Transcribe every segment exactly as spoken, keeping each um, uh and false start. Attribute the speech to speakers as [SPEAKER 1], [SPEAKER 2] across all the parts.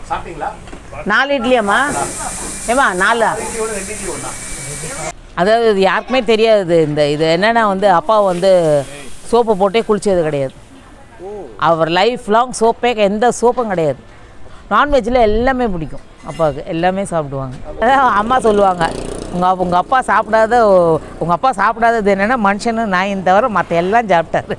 [SPEAKER 1] நாலு இட்லியாம்மா ஏமா நாலு அதாவது இது யாருக்குமே தெரியாது இந்த இது என்னென்னா வந்து அப்பா வந்து சோப்பு போட்டே குளித்தது கிடையாது அவர் லைஃப் லாங் சோப்பே எந்த சோப்பும் கிடையாது நான்வெஜ்ஜில் எல்லாமே பிடிக்கும் அப்பாவுக்கு எல்லாமே சாப்பிடுவாங்க அதான் அம்மா சொல்லுவாங்க உங்கள் உங்கள் அப்பா சாப்பிடாத உங்கள் அப்பா சாப்பிடாதது என்னென்னா மனுஷனு நாயின் தவிர மற்ற எல்லாம் சாப்பிட்டாரு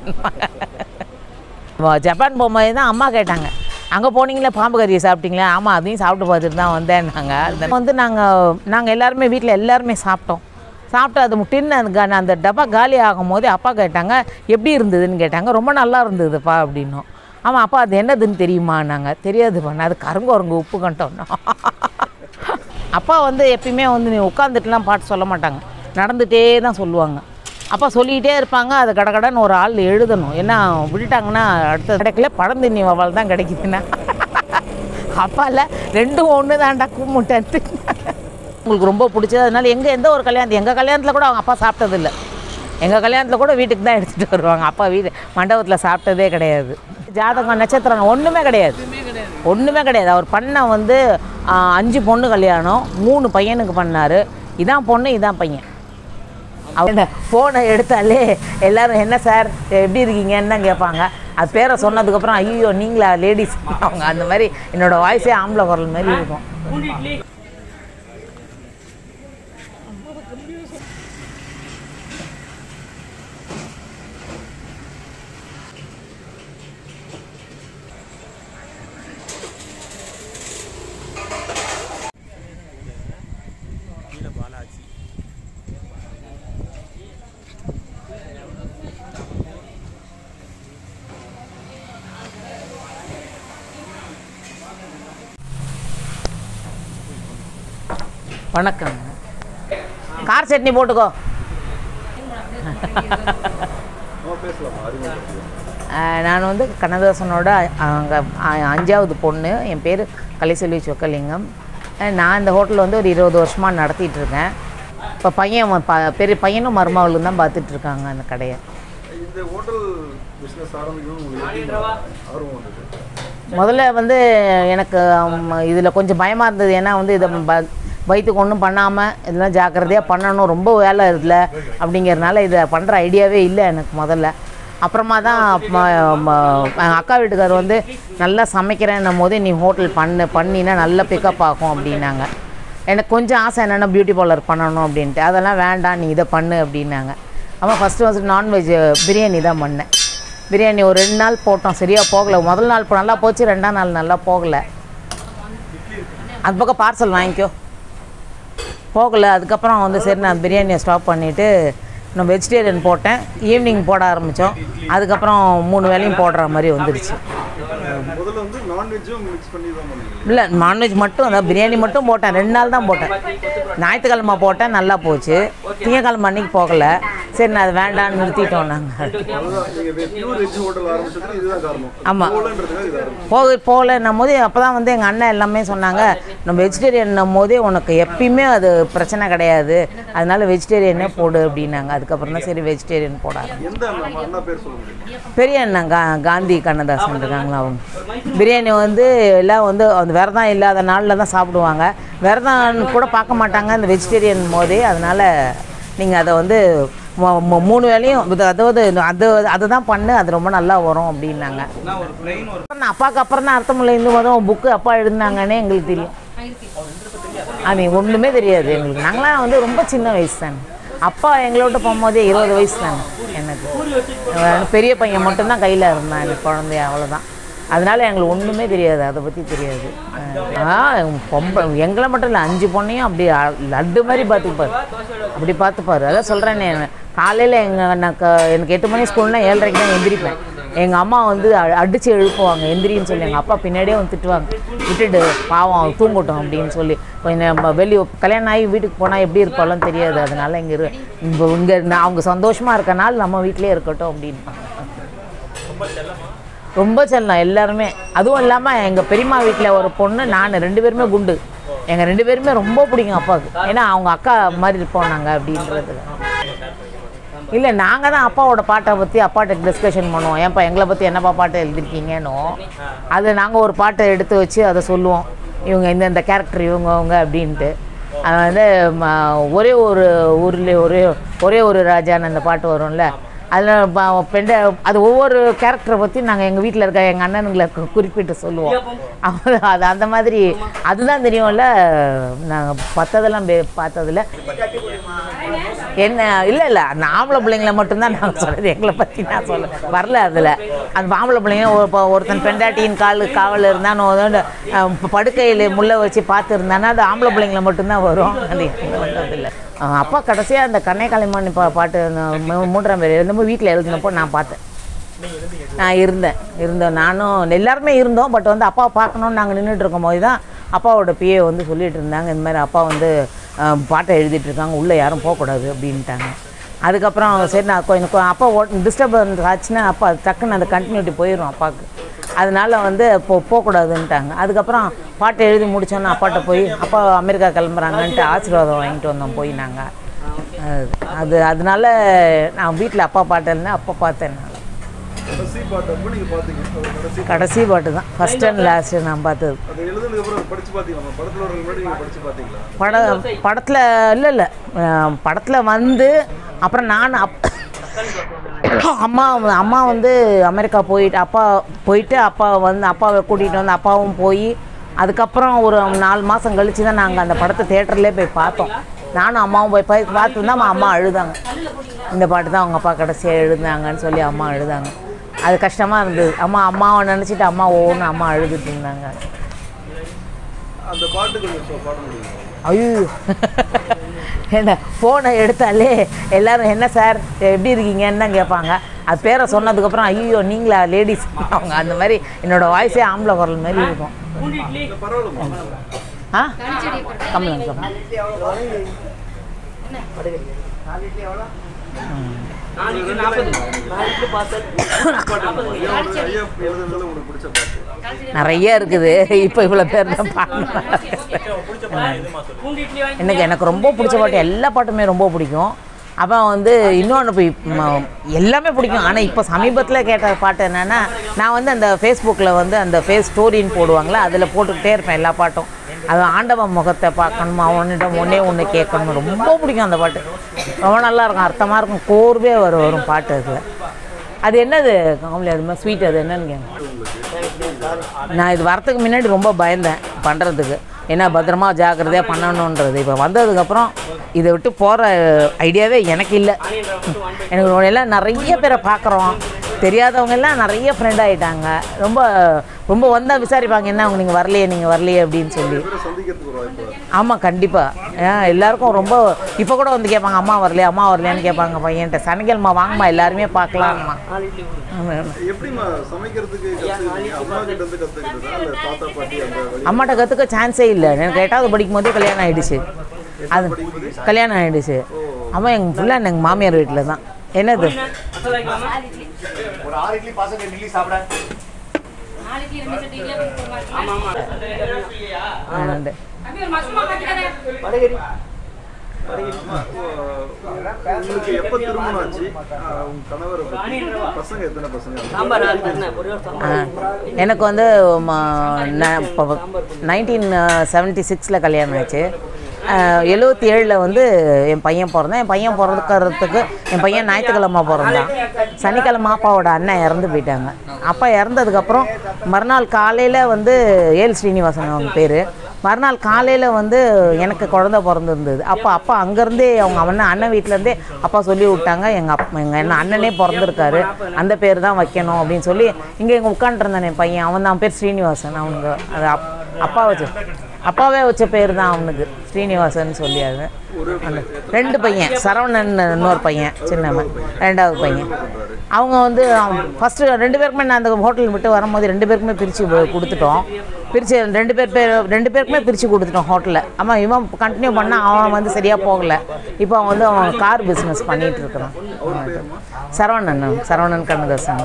[SPEAKER 1] ஜப்பான் போகும்போது தான் அம்மா கேட்டாங்க அங்கே போனீங்களே பாம்பு கறியை சாப்பிட்டீங்களா ஆமாம் அதையும் சாப்பிட்டு பார்த்துட்டு தான் வந்தேன்னாங்க அந்த வந்து நாங்கள் நாங்கள் எல்லாருமே வீட்டில் எல்லாருமே சாப்பிட்டோம் சாப்பிட்டு அது முட்டின்னு அந்த அந்த டப்பா காலி ஆகும் போது அப்பா கேட்டாங்க எப்படி இருந்ததுன்னு கேட்டாங்க ரொம்ப நல்லா இருந்ததுப்பா அப்படின்னோம் ஆமாம் அப்பா அது என்னதுன்னு தெரியுமா நாங்கள் தெரியாதுப்பா நான் அது கருங்கோரங்கு உப்பு கண்டோம்னா அப்பா வந்து எப்பயுமே வந்து நீ உட்காந்துட்டுலாம் பாட்டு சொல்ல மாட்டாங்க நடந்துகிட்டே தான் சொல்லுவாங்க அப்பா சொல்லிக்கிட்டே இருப்பாங்க அது கடகடன்னு ஒரு ஆள் எழுதணும் ஏன்னா விட்டுட்டாங்கன்னா அடுத்த கிடைக்கல படம் தண்ணி அவள் தான் கிடைக்குதுன்னா அப்பாவில் ரெண்டும் ஒன்று தான்டா கும்பிட்டு உங்களுக்கு ரொம்ப பிடிச்சது அதனால எங்கள் எந்த ஒரு கல்யாணம் எங்கள் கல்யாணத்தில் கூட அவங்க அப்பா சாப்பிட்டதில்லை எங்கள் கல்யாணத்தில் கூட வீட்டுக்கு தான் எடுத்துகிட்டு வருவாங்க அப்பா வீடு மண்டபத்தில் சாப்பிட்டதே கிடையாது ஜாதகம் நட்சத்திரம் ஒன்றுமே கிடையாது ஒன்றுமே கிடையாது அவர் பண்ண வந்து அஞ்சு பொண்ணு கல்யாணம் மூணு பையனுக்கு பண்ணார் இதான் பொண்ணு இதான் பையன் அவங்க ஃபோனை எடுத்தாலே எல்லோரும் என்ன சார் எப்படி இருக்கீங்கன்னு தான் கேட்பாங்க அது பேரை சொன்னதுக்கப்புறம் ஐயோ நீங்களா லேடிஸ் அவங்க அந்த மாதிரி என்னோடய வாய்ஸே ஆம்பளை குரல் மாதிரி இருக்கும் வணக்கம் கார் சட்னி போட்டுக்கோ நான் வந்து கண்ணதாசனோட அங்கே அஞ்சாவது பொண்ணு என் பேர் கலைசெல்வி சொக்கலிங்கம் நான் இந்த ஹோட்டலில் வந்து ஒரு இருபது வருஷமாக நடத்திட்டு இருக்கேன் இப்போ பையன் ப பெரிய பையனும் மருமகளும் தான் பார்த்துட்ருக்காங்க அந்த கடையை முதல்ல வந்து எனக்கு இதில் கொஞ்சம் பயமாக இருந்தது ஏன்னா வந்து இதை வயிற்றுக்கு ஒன்றும் பண்ணாமல் இதெல்லாம் ஜாக்கிரதையாக பண்ணணும் ரொம்ப வேலை இருக்குல்ல அப்படிங்கிறதுனால இதை பண்ணுற ஐடியாவே இல்லை எனக்கு முதல்ல அப்புறமா தான் அக்கா வீட்டுக்காரர் வந்து நல்லா சமைக்கிறேன்னும் போது நீ ஹோட்டல் பண்ணு பண்ணினா நல்லா பிக்கப் ஆகும் அப்படின்னாங்க எனக்கு கொஞ்சம் ஆசை என்னென்னா பியூட்டி பார்லர் பண்ணணும் அப்படின்ட்டு அதெல்லாம் வேண்டாம் நீ இதை பண்ணு அப்படின்னாங்க அவன் ஃபஸ்ட்டு ஃபஸ்ட்டு நான்வெஜ் பிரியாணி தான் பண்ணேன் பிரியாணி ஒரு ரெண்டு நாள் போட்டோம் சரியாக போகலை முதல் நாள் நல்லா போச்சு ரெண்டாம் நாள் நல்லா போகலை அந்த பக்கம் பார்சல் வாங்கிக்கோ போகலை அதுக்கப்புறம் வந்து சரி நான் பிரியாணியை ஸ்டாப் பண்ணிவிட்டு நான் வெஜிடேரியன் போட்டேன் ஈவினிங் போட ஆரம்பித்தோம் அதுக்கப்புறம் மூணு வேலையும் போடுற மாதிரி வந்துடுச்சு இல்லை நான்வெஜ் மட்டும் அதான் பிரியாணி மட்டும் போட்டேன் ரெண்டு நாள் தான் போட்டேன் ஞாயிற்றுக்கிழமை போட்டேன் நல்லா போச்சு திங்கக்கிழமை அன்றைக்கி போகலை சரி நான் அது வேண்டான்னு நிறுத்திட்டோம் நாங்கள் ஆமாம் போக போகலன்னும் போது அப்போ தான் வந்து எங்கள் அண்ணன் எல்லாமே சொன்னாங்க நம்ம வெஜிடேரியன்னும் போதே உனக்கு எப்பயுமே அது பிரச்சனை கிடையாது அதனால வெஜிடேரியனே போடு அப்படின்னாங்க அதுக்கப்புறம் தான் சரி வெஜிடேரியன் போடாது பெரிய அண்ணன் கா காந்தி கண்ணதாசன் இருக்காங்களா அவங்க பிரியாணி வந்து எல்லாம் வந்து அந்த விரதம் இல்லாத நாளில் தான் சாப்பிடுவாங்க விரதம் கூட பார்க்க மாட்டாங்க அந்த வெஜிடேரியன் போதே அதனால் நீங்கள் அதை வந்து மூணு வேலையும் அதாவது அது அதுதான் பண்ணு அது ரொம்ப நல்லா வரும் அப்படின்னாங்க அப்பாவுக்கு அப்புறம் தான் அர்த்தமுள்ள இந்து மதம் புக்கு அப்பா எழுதினாங்கன்னே எங்களுக்கு தெரியும் அது ஒன்றுமே தெரியாது எங்களுக்கு நாங்களாம் வந்து ரொம்ப சின்ன வயசு தானே அப்பா எங்களோட போகும்போதே இருபது வயசு தானே எனக்கு பெரிய பையன் மட்டும்தான் கையில் இருந்தான் எனக்கு குழந்தைய அவ்வளோதான் அதனால எங்களுக்கு ஒன்றுமே தெரியாது அதை பற்றி தெரியாது ஆ பொம்பை எங்களை மட்டும் இல்லை அஞ்சு பொண்ணையும் அப்படி லட்டு மாதிரி பார்த்துப்பார் அப்படி பார்த்துப்பார் அதான் சொல்கிறேன்னே காலையில் எங்கள் எனக்கு எனக்கு எட்டு மணி ஸ்கூல்னால் ஏழரைக்கு தான் எந்திரிப்பேன் எங்கள் அம்மா வந்து அடித்து எழுப்புவாங்க எந்திரின்னு சொல்லி எங்கள் அப்பா பின்னாடியே வந்து திட்டுவாங்க விட்டுட்டு பாவம் தூங்கட்டும் அப்படின்னு சொல்லி கொஞ்சம் வெளியே கல்யாணம் ஆகி வீட்டுக்கு போனால் எப்படி இருப்பாலும் தெரியாது அதனால் இங்கே இங்கே இங்கே அவங்க சந்தோஷமாக இருக்கனால நம்ம வீட்டிலே இருக்கட்டும் அப்படின்னு ரொம்ப செல்லம் எல்லாருமே அதுவும் இல்லாமல் எங்கள் பெரியம்மா வீட்டில் ஒரு பொண்ணு நான் ரெண்டு பேருமே குண்டு எங்கள் ரெண்டு பேருமே ரொம்ப பிடிக்கும் அப்பாவுக்கு ஏன்னா அவங்க அக்கா மாதிரி இருப்போம் நாங்கள் அப்படின்றது இல்லை நாங்கள் தான் அப்பாவோட பாட்டை பற்றி அப்பாட்ட டிஸ்கஷன் பண்ணுவோம் ஏன்ப்பா எங்களை பற்றி என்னப்பா பாட்டை எழுதிருக்கீங்கன்னு அதை நாங்கள் ஒரு பாட்டை எடுத்து வச்சு அதை சொல்லுவோம் இவங்க இந்தந்த கேரக்டர் இவங்க அவங்க அப்படின்ட்டு. அது வந்து ஒரே ஒரு ஊரில் ஒரே ஒரே ஒரு ராஜான்னு அந்த பாட்டு வரும்ல, அதில் பெண்ட அது ஒவ்வொரு கேரக்டரை பற்றி நாங்கள் எங்கள் வீட்டில் இருக்க எங்கள் அண்ணனுங்களை குறிப்பிட்டு சொல்லுவோம். அது அந்த மாதிரி அதுதான் தெரியும்ல. நாங்கள் பத்ததெல்லாம் பார்த்ததில்ல. என்ன இல்லை இல்லை அந்த ஆம்பளை பிள்ளைங்களை மட்டும்தான் நாங்கள் சொல்கிறது, எங்களை பற்றி நான் சொல்ல வரல. அதில் அந்த ஆம்பளை பிள்ளைங்க இப்போ ஒருத்தன் பெண்டாட்டியின் கால் காவல் இருந்தான்னு படுக்கையில் முள்ளை வச்சு பார்த்துருந்தானா அது ஆம்பளை பிள்ளைங்களை மட்டும்தான் வரும். அது வந்ததில்லை. அப்பா கடைசியாக அந்த கண்ணை களிமண் பா பாட்டு மூன்றாம் பேர் எழுந்தப்போ வீட்டில் எழுதினப்போ நான் பார்த்தேன். நான் இருந்தேன் இருந்தோம் நானும் எல்லாருமே இருந்தோம். பட் வந்து அப்பாவை பார்க்கணுன்னு நாங்கள் நின்றுட்டு இருக்கும் போது தான் அப்பாவோட பிஏ வந்து சொல்லிகிட்டு இருந்தாங்க, இந்த மாதிரி அப்பா வந்து பாட்டை எழுதிட்டுருக்காங்க, உள்ளே யாரும் போகக்கூடாது அப்படின்ட்டாங்க. அதுக்கப்புறம் சரி நான் எனக்கு அப்பா ஓ டிஸ்டர்பன்ஸ் ஆச்சுன்னா அப்பா டக்குன்னு அந்த கண்டினியூட்டி போயிடும் அப்பாவுக்கு. அதனால வந்து இப்போ போகக்கூடாதுன்ட்டாங்க. அதுக்கப்புறம் பாட்டை எழுதி முடித்தோன்னே அப்பாட்ட போய் அப்பா அமெரிக்கா கிளம்புறாங்கன்ட்டு ஆசீர்வாதம் வாங்கிட்டு வந்தோம் போய் நாங்கள். அது அதனால நான் வீட்டில் அப்பா பாட்டு இருந்தேன், அப்பா பார்த்தேன். நான் கடைசி பாட்டு தான் ஃபஸ்ட் அண்ட் லாஸ்ட்டு நான் பார்த்தது. பட படத்தில் இல்லை இல்லை படத்தில் வந்து அப்புறம் நான் அப் அம்மா அம்மா வந்து அமெரிக்கா போயிட்டு அப்பா போயிட்டு அப்பா வந்து அப்பாவை கூட்டிகிட்டு வந்து அப்பாவும் போய் அதுக்கப்புறம் ஒரு நாலு மாதம் கழித்து தான் நாங்கள் அந்த படத்தை தேட்டர்லேயே போய் பார்த்தோம். நானும் அம்மாவும் போய் போய் பார்த்துருந்தா அம்மா அழுதாங்க. இந்த பாட்டு தான் அவங்க அப்பா கடைசியாக எழுதுனாங்கன்னு சொல்லி அம்மா அழுதாங்க. அது கஷ்டமாக இருந்தது. அம்மா அம்மாவை நினச்சிட்டு அம்மா ஒவ்வொன்று அம்மா அழுதுட்டு இருந்தாங்க. ஐயோ என்ன ஃபோனை எடுத்தாலே எல்லோரும் என்ன சார் எப்படி இருக்கீங்கன்னு தான் கேட்பாங்க. அது பேரை சொன்னதுக்கப்புறம் ஐயோ நீங்களா லேடிஸ் அவங்க அந்த மாதிரி என்னோடய வாய்ஸே ஆம்பளை குரல் மாதிரி இருக்கும். ஆ கம்மி கம்மி நிறைய இருக்குது. இப்போ இவ்வளோ பேர் தான் பாட்டு. எனக்கு எனக்கு ரொம்ப பிடிச்ச பாட்டு எல்லா பாட்டுமே ரொம்ப பிடிக்கும். அப்புறம் வந்து இன்னொன்று போய் எல்லாமே பிடிக்கும். ஆனால் இப்போ சமீபத்தில் கேட்ட பாட்டு என்னென்னா நான் வந்து அந்த ஃபேஸ்புக்கில் வந்து அந்த ஃபேஸ் ஸ்டோரின்னு போடுவாங்களே அதில் போட்டுக்கிட்டே இருப்பேன் எல்லா பாட்டும். அது ஆண்டவன் முகத்தை பார்க்கணுமா அவனிடம் ஒன்றே ஒன்று கேட்கணும் ரொம்ப பிடிக்கும் அந்த பாட்டு. ரொம்ப நல்லாயிருக்கும், அர்த்தமாக இருக்கும், கோர்வே வரும் வரும் பாட்டு. அதில் அது என்னது காமலி அது மாதிரி ஸ்வீட் அது என்னன்னு கேட்க நான் இது வரத்துக்கு முன்னாடி ரொம்ப பயந்தேன் பண்ணுறதுக்கு. ஏன்னா பத்திரமா ஜாக்கிரதையாக பண்ணணுன்றது. இப்போ வந்ததுக்கப்புறம் இதை விட்டு போகிற ஐடியாவே எனக்கு இல்லை. எனக்கு எல்லாம் நிறைய பேரை பார்க்குறோம், தெரியாதவங்க எல்லாம் நிறைய ஃப்ரெண்ட் ஆகிட்டாங்க. ரொம்ப ரொம்ப வந்தால் விசாரிப்பாங்க என்ன அவங்க நீங்கள் வரலையே நீங்கள் வரலையே அப்படின்னு சொல்லி. ஆமாம் கண்டிப்பாக. ஏன் எல்லாருக்கும் ரொம்ப இப்போ கூட வந்து கேட்பாங்க அம்மா வரலையா அம்மா வரலையான்னு கேட்பாங்க பையன்ட்ட. சனிக்கிழமை வாங்கம்மா எல்லாருமே பார்க்கலாம்மா. அம்மாட்ட கற்றுக்க சான்ஸே இல்லை. எனக்கு எட்டாவது படிக்கும் போதே கல்யாணம் ஆகிடுச்சு. அது கல்யாணம் ஆகிடுச்சு. அம்மா எங்கள் ஃபுல்லாக எங்கள் மாமியார் வீட்டில் தான். என்னது எனக்கு வந்து நைன்டீன் செவன்ட்டி சிக்ஸில் கல்யாணம் ஆச்சு. எழுபத்தி ஏழில் வந்து என் பையன் பிறந்தேன். என் பையன் பிறக்கிறதுக்கு என் பையன் ஞாயிற்றுக்கிழமை பிறந்தான். சனிக்கிழமை அப்பாவோட அண்ணன் இறந்து போயிட்டாங்க. அப்பா இறந்ததுக்கப்புறம் மறுநாள் காலையில் வந்து ஏல் ஸ்ரீனிவாசன் அவங்க பேர். மறுநாள் காலையில் வந்து எனக்கு குழந்தை பிறந்திருந்தது. அப்போ அப்பா அங்கேருந்தே அவங்க அண்ணன் அண்ணன் வீட்டிலேருந்தே அப்பா சொல்லி விட்டாங்க எங்கள் அப் எங்கள் என்ன அண்ணனே பிறந்திருக்காரு அந்த பேர் தான் வைக்கணும் அப்படின்னு சொல்லி. இங்கே எங்கள் உட்காந்துருந்தான் என் பையன், அவன் தான் பேர் ஸ்ரீனிவாசன். அவனுங்க அது அப் அப்பா வச்சு அப்பாவே வச்ச பேர் தான் அவனுக்கு ஸ்ரீனிவாசன் சொல்லி. அது அந்த ரெண்டு பையன் சரவணன் இன்னொரு பையன் சின்னவன் ரெண்டாவது பையன். அவங்க வந்து ஃபஸ்ட்டு ரெண்டு பேருக்குமே நான் அந்த ஹோட்டல் விட்டு வரும்போது ரெண்டு பேருக்குமே பிரித்து கொடுத்துட்டோம். பிரித்து ரெண்டு பேர் பேர் ரெண்டு பேருக்குமே பிரித்து கொடுத்துட்டோம் ஹோட்டலில். ஆமாம் இவன் கண்டினியூ பண்ணால் அவன் வந்து சரியாக போகலை. இப்போ அவன் வந்து அவன் கார் பிஸ்னஸ் பண்ணிகிட்டு இருக்கிறான். சரவணன் சரவணன் கண்ணதாசன்.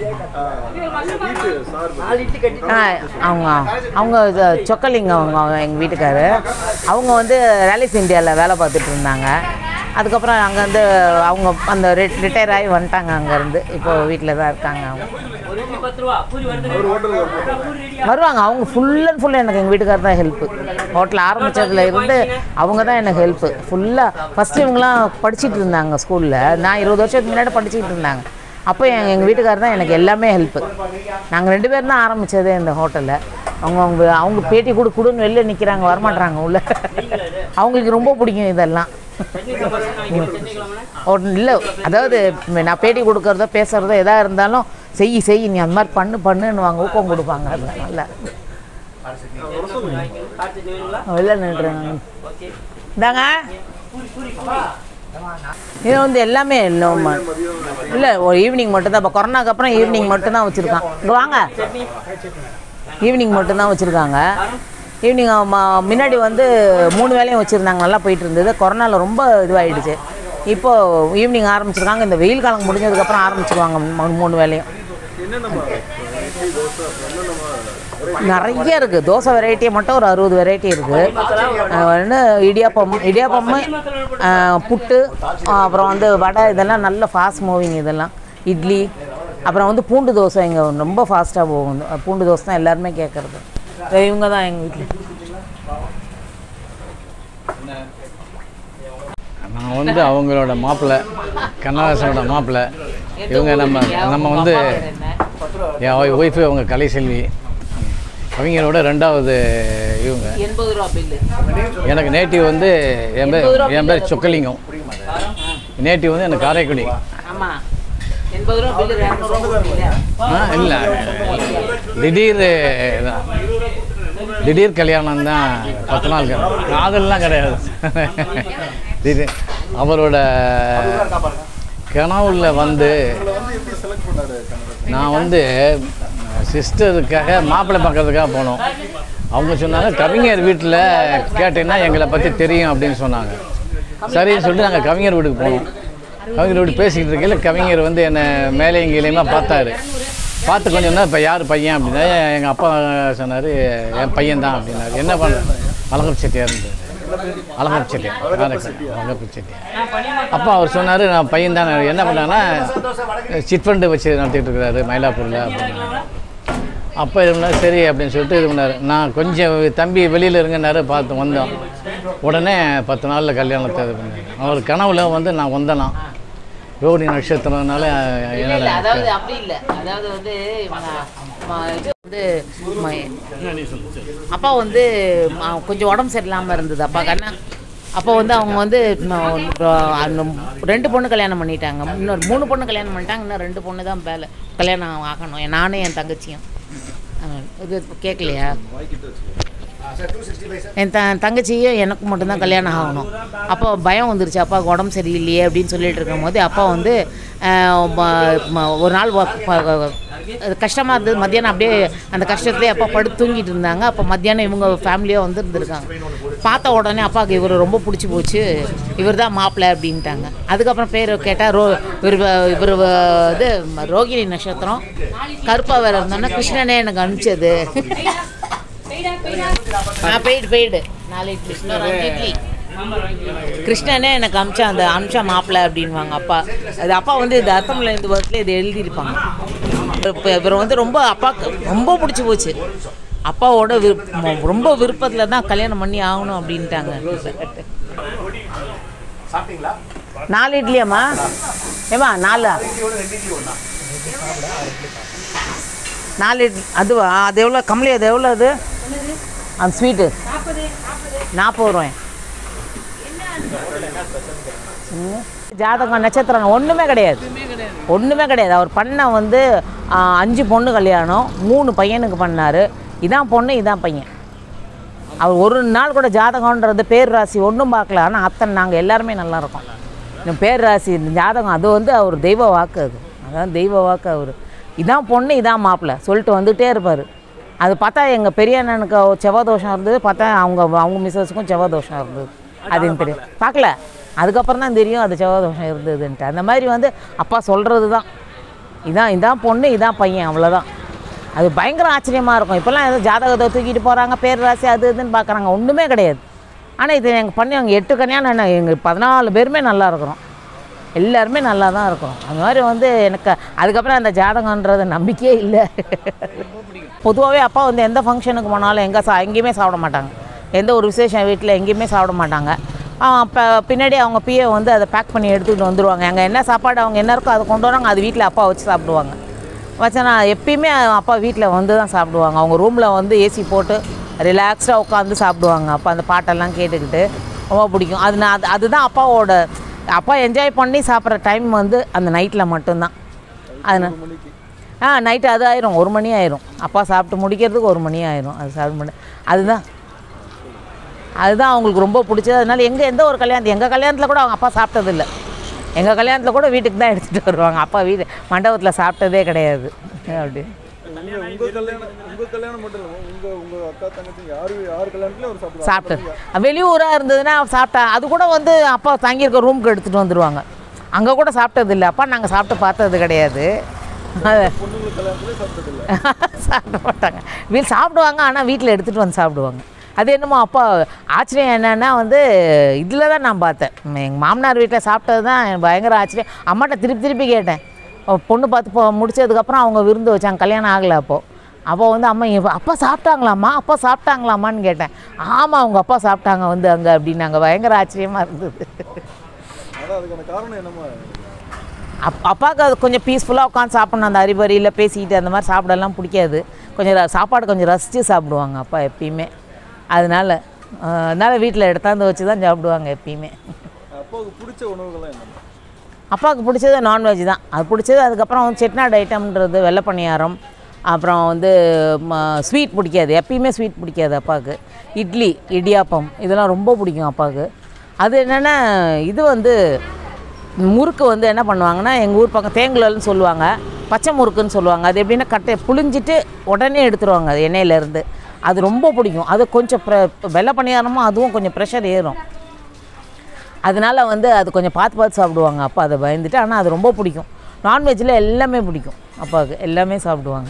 [SPEAKER 1] ஆ அவங்க அவங்க சொக்கலிங்க அவங்க எங்கள் வீட்டுக்காரு. அவங்க வந்து ரேலிஸ் இந்தியாவில் வேலை பார்த்துட்டு இருந்தாங்க. அதுக்கப்புறம் அங்கேருந்து அவங்க அந்த ரிட்டையர் ஆகி வந்துட்டாங்க அங்கேருந்து. இப்போ வீட்டில் தான் இருக்காங்க அவங்க. வருவாங்க அவங்க ஃபுல் அண்ட் ஃபுல்லாக எனக்கு எங்கள் வீட்டுக்காரர் தான் ஹெல்ப்பு. ஹோட்டல் ஆரம்பித்ததுல இருந்து அவங்க தான் எனக்கு ஹெல்ப்பு ஃபுல்லாக. ஃபஸ்ட்டு இவங்களாம் படிச்சுட்டு இருந்தாங்க ஸ்கூலில். நான் இருபது வருஷத்துக்கு முன்னாடி படிச்சுக்கிட்டு இருந்தாங்க. அப்போ எங்கள் எங்கள் வீட்டுக்காரர் தான் எனக்கு எல்லாமே ஹெல்ப்பு. நாங்கள் ரெண்டு பேரும் தான் ஆரம்பித்ததே இந்த ஹோட்டலில். அவங்க அவங்க அவங்க பேட்டி கொடு கொடுன்னு வெளில நிற்கிறாங்க, வரமாட்றாங்க உள்ள. அவங்களுக்கு ரொம்ப பிடிக்கும் இதெல்லாம். இல்லை அதாவது நான் பேட்டி கொடுக்குறதோ பேசுகிறதோ எதாக இருந்தாலும் செய் செய் நீ அந்த மாதிரி பண்ணு பண்ணுன்னு வாங்க ஊக்கம் கொடுப்பாங்க. அதனால வெளில நின்றுறாங்க. இந்தாங்க இது வந்து எல்லாமே இல்லை இல்லை ஒரு ஈவினிங் மட்டும்தான். இப்போ கொரோனாக்கு அப்புறம் ஈவினிங் மட்டும்தான் வச்சுருக்கான். இங்கே வாங்க, ஈவினிங் மட்டும்தான் வச்சுருக்காங்க. ஈவினிங் முன்னாடி வந்து மூணு வேலையும் வச்சுருந்தாங்க, நல்லா போயிட்டு இருந்தது. கொரோனாவில் ரொம்ப இதுவாகிடுச்சு. இப்போது ஈவினிங் ஆரம்பிச்சிருக்காங்க. இந்த வெயில் காலம் முடிஞ்சதுக்கப்புறம் ஆரம்பிச்சிருவாங்க மூணு வேலையும். நிறைய இருக்குது. தோசை வெரைட்டியை மட்டும் ஒரு அறுபது வெரைட்டி இருக்குது. என்ன இடியாப்பம் இடியாப்பம் புட்டு, அப்புறம் வந்து வடை, இதெல்லாம் நல்ல ஃபாஸ்ட் மூவிங். இதெல்லாம் இட்லி, அப்புறம் வந்து பூண்டு தோசை இங்கே ரொம்ப ஃபாஸ்ட்டாக போகும். பூண்டு தோசை தான் எல்லாருமே கேட்குறது. இவங்க தான் எங்கள் வீட்டில்.
[SPEAKER 2] நான் வந்து அவங்களோட மாப்பிள்ளை, கண்ணதாசனோட மாப்பிள்ளை. இவங்க நம்ம நம்ம வந்து என் ஒய்ஃபு அவங்க கலைசெல்வி. அவங்களோட ரெண்டாவது இவங்க.
[SPEAKER 1] எண்பது ரூபா பில்லு.
[SPEAKER 2] எனக்கு நேட்டிவ் வந்து என் பேர் என் பேர் சொக்கலிங்கம். நேட்டிவ் வந்து எனக்கு காரைக்குடி. ஆ இல்லை, திடீர் திடீர் கல்யாணம் தான். பத்து நாள் காதல்லாம் கிடையாது. திடீர் அவரோட கனவுல வந்து நான் வந்து சிஸ்டருக்காக மாப்பிள்ளை பார்க்கறதுக்காக போனோம். அவங்க சொன்னாங்க கவிஞர் வீட்டில் கேட்டீங்கன்னா எங்களை பற்றி தெரியும் அப்படின்னு சொன்னாங்க. சரின்னு சொல்லிட்டு நாங்கள் கவிஞர் வீட்டுக்கு போனோம். கவிஞர் வீட்டு பேசிக்கிட்டு இருக்கையில் கவிஞர் வந்து என்னை மேலே இங்கேயுமா பார்த்தாரு. பார்த்து கொஞ்சம் இப்போ யார் பையன் அப்படின்னா எங்கள் அப்பா சொன்னார் என் பையன் தான் அப்படின்னாரு. என்ன பண்ணுறேன்? அழகர் செட்டியார் இருந்தார். அழகர் செட்டியார் அழகர் செட்டியார். அப்போ அவர் சொன்னார் நான் பையன் தான். என்ன பண்ணாங்கன்னா சிட் ஃபண்டு வச்சு நடத்திட்டு இருக்கிறாரு மயிலாப்பூரில் அப்படின்னாரு. அப்போ இது பண்ணார் சரி அப்படின்னு சொல்லிட்டு இது பண்ணார். நான் கொஞ்சம் தம்பி வெளியில் இருங்கன்னாரு. பார்த்து வந்தோம். உடனே பத்து நாளில் கல்யாணத்தை இது பண்ணார். அவர் கனவுல வந்து நான் வந்தேனா ரோஹிணி நட்சத்திரம்னால
[SPEAKER 1] என்னோட அதாவது அப்படி இல்லை. அதாவது வந்து வந்து அப்பா வந்து கொஞ்சம் உடம்பு சரியில்லாமல் இருந்தது அப்பா கண்ணா. அப்போ வந்து அவங்க வந்து ரெண்டு பொண்ணு கல்யாணம் பண்ணிட்டாங்க. இன்னொரு மூணு பொண்ணு கல்யாணம் பண்ணிட்டாங்க. இன்னும் ரெண்டு பொண்ணு தான் வேலை கல்யாணம் ஆகணும். நானும் என் தங்கச்சியும். இது கேட்கலையா? என் த தங்கச்சியும் எனக்கு மட்டும்தான் கல்யாணம் ஆகணும். அப்போ பயம் வந்துருச்சு, அப்பாவுக்கு உடம்பு சரியில்லையே அப்படின்னு சொல்லிட்டு இருக்கும் போது அப்பா வந்து ஒரு நாள் கஷ்டமாக இருந்தது. மத்தியானம் அப்படியே அந்த கஷ்டத்துலேயே அப்பா படுத்து தூங்கிட்டு இருந்தாங்க. அப்போ மத்தியானம் இவங்க ஃபேமிலியாக வந்து இருந்திருக்காங்க. பார்த்த உடனே அப்பாவுக்கு இவர் ரொம்ப பிடிச்சி போச்சு, இவர் தான் மாப்பிள்ளை அப்படின்ட்டாங்க. அதுக்கப்புறம் பேர் கேட்டால் ரோ இவர் இவர் இது ரோகிணி நட்சத்திரம் கருப்பாக வேறு இருந்தோன்னா கிருஷ்ணனே எனக்கு அனுப்பிச்சது. நான் பெய்டு பெய்டு நாலு இட்லி இட்லி கிருஷ்ணனே எனக்கு அமிச்சா அந்த அம்சா மாப்பிள்ளை அப்படின்வாங்க அப்பா. அது அப்பா வந்து இது அர்த்தமில்லை இந்த வருஷத்தில் இது எழுதியிருப்பாங்க. இப்போ இவர் வந்து ரொம்ப அப்பாவுக்கு ரொம்ப பிடிச்சி போச்சு. அப்பாவோட விருப்ப ரொம்ப விருப்பத்தில் தான் கல்யாணம் பண்ணி ஆகணும் அப்படின்ட்டாங்க. நாலு இட்லியாம்மா? ஏம்மா நாலு நாலு இட்லி அதுவா? அது எவ்வளோ கம்மிலி? அது எவ்வளோ? அது அந்த ஸ்வீட்டு நாற்பது ரூபாய். ஜாதகம் நட்சத்திரம் ஒன்றுமே கிடையாது, ஒன்றுமே கிடையாது. அவர் பண்ண வந்து அஞ்சு பொண்ணு கல்யாணம், மூணு பையனுக்கு பண்ணார். இதான் பொண்ணு இதான் பையன். அவர் ஒரு நாள் கூட ஜாதகன்றது பேர் ராசி ஒன்றும் பார்க்கல. ஆனால் அத்தனை நாங்கள் எல்லாருமே நல்லா இருக்கோம். இந்த பேர் ராசி இந்த ஜாதகம் அது வந்து அவர் தெய்வ வாக்கு. அது அதான் தெய்வ வாக்கு. அவர் இதான் பொண்ணு இதான் மாப்பிள்ளை சொல்லிட்டு வந்துகிட்டே இருப்பார். அது பார்த்தா எங்கள் பெரிய அண்ணனுக்கு செவ்வாதோஷம் இருந்தது, பார்த்தா அவங்க அவங்க மிஸ்ஸஸுக்கும் செவ்வாதோஷம் இருந்தது. அது எனக்கு தெரியும், பார்க்கல. அதுக்கப்புறம் தான் தெரியும் அது செவ்வாதோஷம் இருந்ததுன்ட்டு. அந்த மாதிரி வந்து அப்பா சொல்கிறது தான் இதான் இதான் பொண்ணு இதான் பையன், அவ்வளோதான். அது பயங்கர ஆச்சரியமாக இருக்கும். இப்போல்லாம் ஏதோ ஜாதகத்தை தூக்கிட்டு போகிறாங்க, பேர் ராசி அது இதுன்னு பார்க்குறாங்க. ஒன்றுமே கிடையாது. ஆனால் இது எங்கள் பண்ணி அவங்க எட்டு கல்யாணம் என்ன எங்கள் பதினாலு பேருமே நல்லா இருக்கிறோம். எல்லாருமே நல்லா தான் இருக்கும். அந்த மாதிரி வந்து எனக்கு அதுக்கப்புறம் அந்த ஜாதகன்றது நம்பிக்கையே இல்லை. பொதுவாகவே அப்பா வந்து எந்த ஃபங்க்ஷனுக்கு போனாலும் எங்கே சா எங்கேயுமே சாப்பிட மாட்டாங்க. எந்த ஒரு விசேஷம் வீட்டில் எங்கேயுமே சாப்பிட மாட்டாங்க. இப்போ பின்னாடி அவங்க பிஏ வந்து அதை பேக் பண்ணி எடுத்துக்கிட்டு வந்துடுவாங்க. அங்கே என்ன சாப்பாடு அவங்க என்ன இருக்கோ அதை கொண்டு வராங்க, அது வீட்டில் அப்பா வச்சு சாப்பிடுவாங்க. வச்சா எப்பயுமே அப்பா வீட்டில் வந்து தான் சாப்பிடுவாங்க. அவங்க ரூமில் வந்து ஏசி போட்டு ரிலாக்ஸ்டாக உட்காந்து சாப்பிடுவாங்க. அப்போ அந்த பாட்டெல்லாம் கேட்டுக்கிட்டு ரொம்ப பிடிக்கும். அது நான் அது அதுதான் அப்பாவோட அப்பா என்ஜாய் பண்ணி சாப்பிட்ற டைம் வந்து அந்த நைட்டில் மட்டும்தான். அது ஆ நைட்டு அது ஆயிரும், ஒரு மணி ஆயிரும். அப்பா சாப்பிட்டு முடிக்கிறதுக்கு ஒரு மணி ஆயிரும். அது சாப்பிட முடியும். அதுதான் அதுதான் அவங்களுக்கு ரொம்ப பிடிச்சது. அதனால எங்கே எந்த ஒரு கல்யாணத்து எங்கள் கல்யாணத்தில் கூட அவங்க அப்பா சாப்பிட்டதில்லை. எங்கள் கல்யாணத்தில் கூட வீட்டுக்கு தான் எடுத்துகிட்டு வருவாங்க. அப்பா வீடு மண்டபத்தில் சாப்பிட்டதே கிடையாது. அப்படி சாப்பிட்டது வெளியூராக இருந்ததுன்னா சாப்பிட்டா அது கூட வந்து அப்பா தங்கியிருக்க ரூமுக்கு எடுத்துகிட்டு வந்துடுவாங்க. அங்கே கூட சாப்பிட்டதில்லை. அப்பா நாங்கள் சாப்பிட்டு பார்த்தது கிடையாது. சாப்பிட மாட்டாங்க. வீட்டில் சாப்பிடுவாங்க, ஆனால் வீட்டில் எடுத்துகிட்டு வந்து சாப்பிடுவாங்க. அது என்னமோ அப்பா ஆச்சரியம் என்னென்னா வந்து இதில் தான் நான் பார்த்தேன். எங்கள் மாமனார் வீட்டில் சாப்பிட்டது தான் பயங்கர ஆச்சரியம். அம்மாட்ட திருப்பி திருப்பி கேட்டேன். பொண்ணு பார்த்து போ முடிச்சதுக்கப்புறம் அவங்க விருந்து வச்சாங்க, கல்யாணம் ஆகலை. அப்போது அப்போ வந்து அம்மா அப்பா சாப்பிட்டாங்களாம்மா அப்பா சாப்பிட்டாங்களாம்மான்னு கேட்டேன். ஆமாம் அவங்க அப்பா சாப்பிட்டாங்க வந்து அங்கே அப்படின்னாங்க. பயங்கர ஆச்சரியமாக இருந்தது. அப் அப்பாவுக்கு அது கொஞ்சம் பீஸ்ஃபுல்லாக உட்காந்து சாப்பிட்ணும். அந்த அறிபறியில் பேசிக்கிட்டு அந்த மாதிரி சாப்பிடலாம் பிடிக்காது. கொஞ்சம் சாப்பாடு கொஞ்சம் ரசித்து சாப்பிடுவாங்க அப்பா எப்பயுமே. அதனால் அதனால் வீட்டில் எடுத்தாந்து வச்சு தான் சாப்பிடுவாங்க எப்பயுமே.
[SPEAKER 2] அப்பாவுக்கு பிடிச்ச உணவுகள்லாம் என்ன?
[SPEAKER 1] அப்பாவுக்கு பிடிச்சது நான்வெஜ் தான். அது பிடிச்சது. அதுக்கப்புறம் வந்து செட்நாடு ஐட்டம்ன்றது வெள்ளை பணியாரம், அப்புறம் வந்து ஸ்வீட் பிடிக்காது. எப்பயுமே ஸ்வீட் பிடிக்காது அப்பாவுக்கு. இட்லி, இடியாப்பம் இதெல்லாம் ரொம்ப பிடிக்கும் அப்பாவுக்கு. அது என்னென்னா இது வந்து முறுக்கு வந்து என்ன பண்ணுவாங்கன்னா எங்கள் ஊர் பக்கம் தேங்குலல்னு சொல்லுவாங்க, பச்சை முறுக்குன்னு சொல்லுவாங்க. அது எப்படின்னா கட்டை புழிஞ்சிட்டு உடனே எடுத்துருவாங்க அது எண்ணெயிலேருந்து. அது ரொம்ப பிடிக்கும். அது கொஞ்சம் ப்ர வெள்ளை பணியாரமும் அதுவும் கொஞ்சம் ப்ரெஷர் ஏறும். அதனால் வந்து அது கொஞ்சம் பார்த்து பார்த்து சாப்பிடுவாங்க அப்பா, அதை பயந்துட்டு. ஆனால் அது ரொம்ப பிடிக்கும். நான்வெஜ்ஜில் எல்லாமே பிடிக்கும் அப்பாவுக்கு, எல்லாமே சாப்பிடுவாங்க.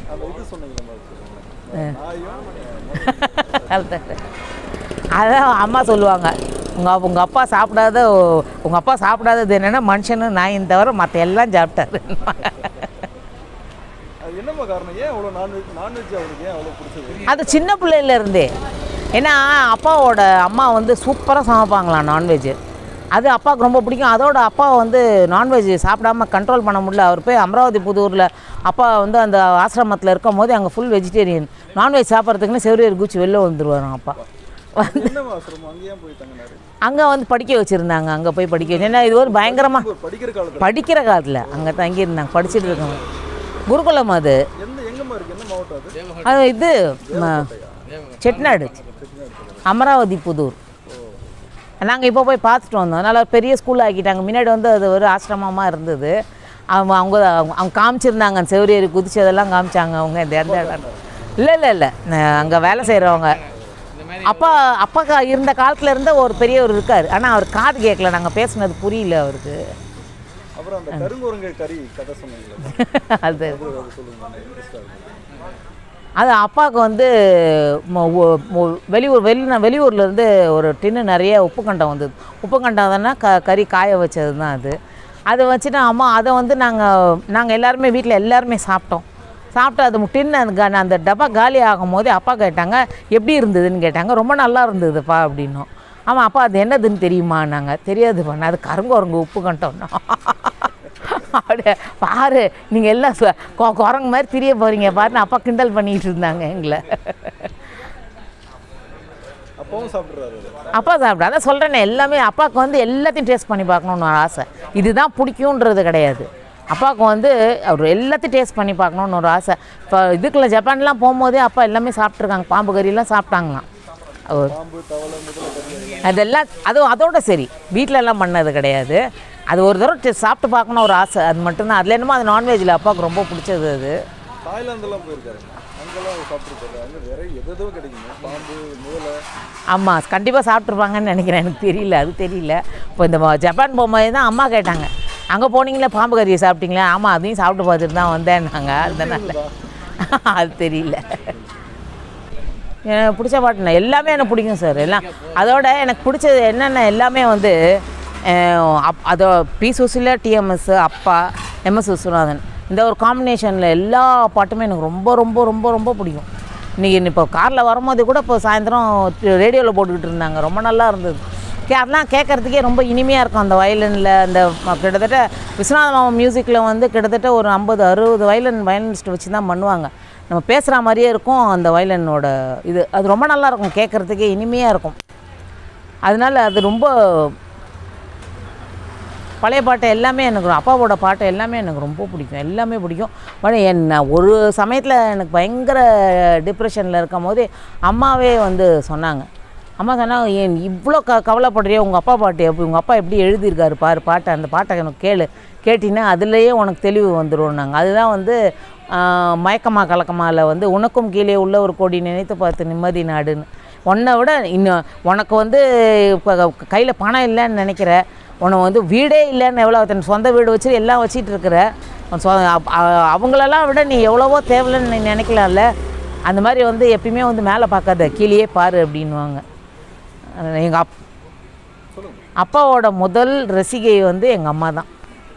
[SPEAKER 1] அதான் அம்மா சொல்லுவாங்க, உங்கள் உங்கள் அப்பா சாப்பிடாத உங்கள் அப்பா சாப்பிடாதது என்னென்னா மனுஷனு நாயின் தவிர மற்ற எல்லாம் சாப்பிட்டாரு. அது சின்ன பிள்ளையிலேருந்தே. ஏன்னா அப்பாவோட அம்மா வந்து சூப்பராக சமைப்பாங்களாம் நான்வெஜ்ஜு. அது அப்பாவுக்கு ரொம்ப பிடிக்கும். அதோட அப்பா வந்து நான்வெஜ் சாப்பிடாம கண்ட்ரோல் பண்ண முடியல. அவர் போய் அமராவதி புதூரில் அப்பா வந்து அந்த ஆசிரமத்தில் இருக்கும் போது அங்கே ஃபுல் வெஜிடேரியன். நான்வெஜ் சாப்பிட்றதுக்குன்னு செவ்வரியர் குச்சி வெளில வந்துடுவாராம் அப்பா. வந்து அங்கே வந்து படிக்க வச்சுருந்தாங்க. அங்கே போய் படிக்க வச்சு. ஏன்னா இது ஒரு பயங்கரமாக படிக்கிற காலத்தில் அங்கே தங்கியிருந்தாங்க, படிச்சுட்டு இருக்காங்க. குருகுலம் அது. அது இது செட்நாடு, அமராவதி புதூர். நாங்கள் இப்போ போய் பார்த்துட்டு வந்தோம். அதனால் பெரிய ஸ்கூல் ஆக்கிட்டாங்க. முன்னாடி வந்து அது ஒரு ஆசிரமமாக இருந்தது. அவங்க அவங்க அவங்க காமிச்சிருந்தாங்க செவ்வரியர் குதிச்சு அதெல்லாம் காமிச்சாங்க. அவங்க இந்த எந்த இடம் இல்லை இல்லை இல்லை அங்கே வேலை செய்கிறவங்க அப்பா அப்பா இருந்த காலத்தில் இருந்த ஒரு பெரியவர் இருக்கார். ஆனால் அவர் காது கேட்கல, நாங்கள் பேசுனது புரியல அவருக்கு. அது அது அப்பாவுக்கு வந்து வெளியூர் வெளி வெளியூர்லேருந்து ஒரு டின்னு நிறைய உப்பு கண்டம் வந்தது. உப்பு கண்டம்னா க கறி காய வச்சது தான் அது. அதை வச்சுட்டு அம்மா அதை வந்து நாங்கள் நாங்கள் எல்லாருமே வீட்டில் எல்லாருமே சாப்பிட்டோம். சாப்பிட்டு அது டின்னு அந்த அந்த டப்பா காலி ஆகும் போது அப்பா கேட்டாங்க எப்படி இருந்ததுன்னு கேட்டாங்க. ரொம்ப நல்லா இருந்ததுப்பா அப்படின்னோம். ஆமாம் அப்பா அது என்னதுன்னு தெரியுமா? நாங்கள் தெரியாது பண்ண, அது கருங்குரங்கு உப்பு கண்டோம்னா. அப்படியே பாரு நீங்கள் எல்லாம் குரங்கு மாதிரி திரிய போகிறீங்க பாருன்னு அப்பா கிண்டல் பண்ணிகிட்டு இருந்தாங்க எங்களை. அப்பா சாப்பிட்ற அதான் சொல்கிறேன்னே, எல்லாமே அப்பாவுக்கு வந்து எல்லாத்தையும் டேஸ்ட் பண்ணி பார்க்கணுன்னு ஒரு ஆசை. இதுதான் பிடிக்குன்றது கிடையாது. அப்பாவுக்கு வந்து அவர் எல்லாத்தையும் டேஸ்ட் பண்ணி பார்க்கணுன்னு ஒரு ஆசை. இப்போ இதுக்குள்ள ஜப்பான்லாம் போகும்போதே அப்பா எல்லாமே சாப்பிட்ருக்காங்க. பாம்பு கறியெல்லாம் சாப்பிட்டாங்களாம். அதெல்லாம் அதுவும் அதோட சரி, வீட்டிலலாம் பண்ணது கிடையாது. அது ஒரு தடவை சாப்பிட்டு பார்க்கணும் ஒரு ஆசை, அது மட்டும்தான். அதில் என்னமோ அது நான்வெஜ்ஜில் அப்பாவுக்கு ரொம்ப பிடிச்சது அது. ஆமாம் கண்டிப்பாக சாப்பிட்ருப்பாங்கன்னு நினைக்கிறேன், எனக்கு தெரியல, அது தெரியல. இப்போ இந்த ஜப்பான் போகும்போது தான் அம்மா கேட்டாங்க, அங்கே போனீங்களா பாம்பு கறியை சாப்பிட்டீங்களா? ஆமாம் அதையும் சாப்பிட்டு பார்த்துட்டு தான் வந்தேன்னாங்க. அதனால அது தெரியல. எனக்கு பிடிச்ச பாட்டுனா எல்லாமே எனக்கு பிடிக்கும் சார். எல்லாம் அதோட எனக்கு பிடிச்சது என்னென்ன எல்லாமே வந்து அப் அதை பி சுசிலா, டிஎம்எஸ், அப்பா, எம்எஸ் விஸ்வநாதன், இந்த ஒரு காம்பினேஷனில் எல்லா பாட்டுமே எனக்கு ரொம்ப ரொம்ப ரொம்ப ரொம்ப பிடிக்கும். இன்றைக்கி இப்போ காரில் வரும்போது கூட இப்போ சாயந்தரம் ரேடியோவில் போட்டுக்கிட்டு இருந்தாங்க, ரொம்ப நல்லா இருந்தது. கே அதெல்லாம் கேட்குறதுக்கே ரொம்ப இனிமையாக இருக்கும். அந்த வயலினில் அந்த கிட்டத்தட்ட விஸ்வநாத மாமா மியூசிக்கில் வந்து கிட்டத்தட்ட ஒரு ஐம்பது அறுபது வயலின் வயலினிஸ்ட் வச்சு தான் பண்ணுவாங்க. நம்ம பேசுகிற மாதிரியே இருக்கும் அந்த வயலினோட இது. அது ரொம்ப நல்லாயிருக்கும், கேட்குறதுக்கே இனிமையாக இருக்கும். அதனால் அது ரொம்ப பழைய பாட்டு எல்லாமே எனக்கு, அப்பாவோட பாட்டு எல்லாமே எனக்கு ரொம்ப பிடிக்கும், எல்லாமே பிடிக்கும். பட் என்ன ஒரு சமயத்தில் எனக்கு பயங்கர டிப்ரெஷனில் இருக்கும் போது அம்மாவே வந்து சொன்னாங்க. அம்மா சொன்னாங்க, ஏன் இவ்வளோ க கவலைப்படுறியோ, உங்கள் அப்பா பாட்டு எப்படி, உங்கள் அப்பா எப்படி எழுதியிருக்காரு பாரு பாட்டை, அந்த பாட்டை எனக்கு கேளு, கேட்டின்னா அதுலேயே உனக்கு தெளிவு வந்துடும்னாங்க. அதுதான் வந்து மயக்கமா கலக்கமாவில் வந்து உனக்கும் கீழே உள்ள ஒரு கோடி நினைத்து பார்த்து நிம்மதி நாடுன்னு. உன்னை விட இன்னும் உனக்கு வந்து இப்போ கையில் பணம் இல்லைன்னு நினைக்கிற, உன்னை வந்து வீடே இல்லைன்னு எவ்வளோ தன் சொந்த வீடு வச்சு எல்லாம் வச்சிட்டு இருக்கிற, சொ அவங்களெல்லாம் விட நீ எவ்வளவோ தேவையில்லைன்னு நீ நினைக்கலாம்ல. அந்த மாதிரி வந்து எப்பயுமே வந்து மேலே பார்க்காத, கீழேயே பாரு அப்படின்வாங்க. எங்கள் அப் அப்பாவோட முதல் ரசிகை வந்து எங்கள் அம்மா தான்.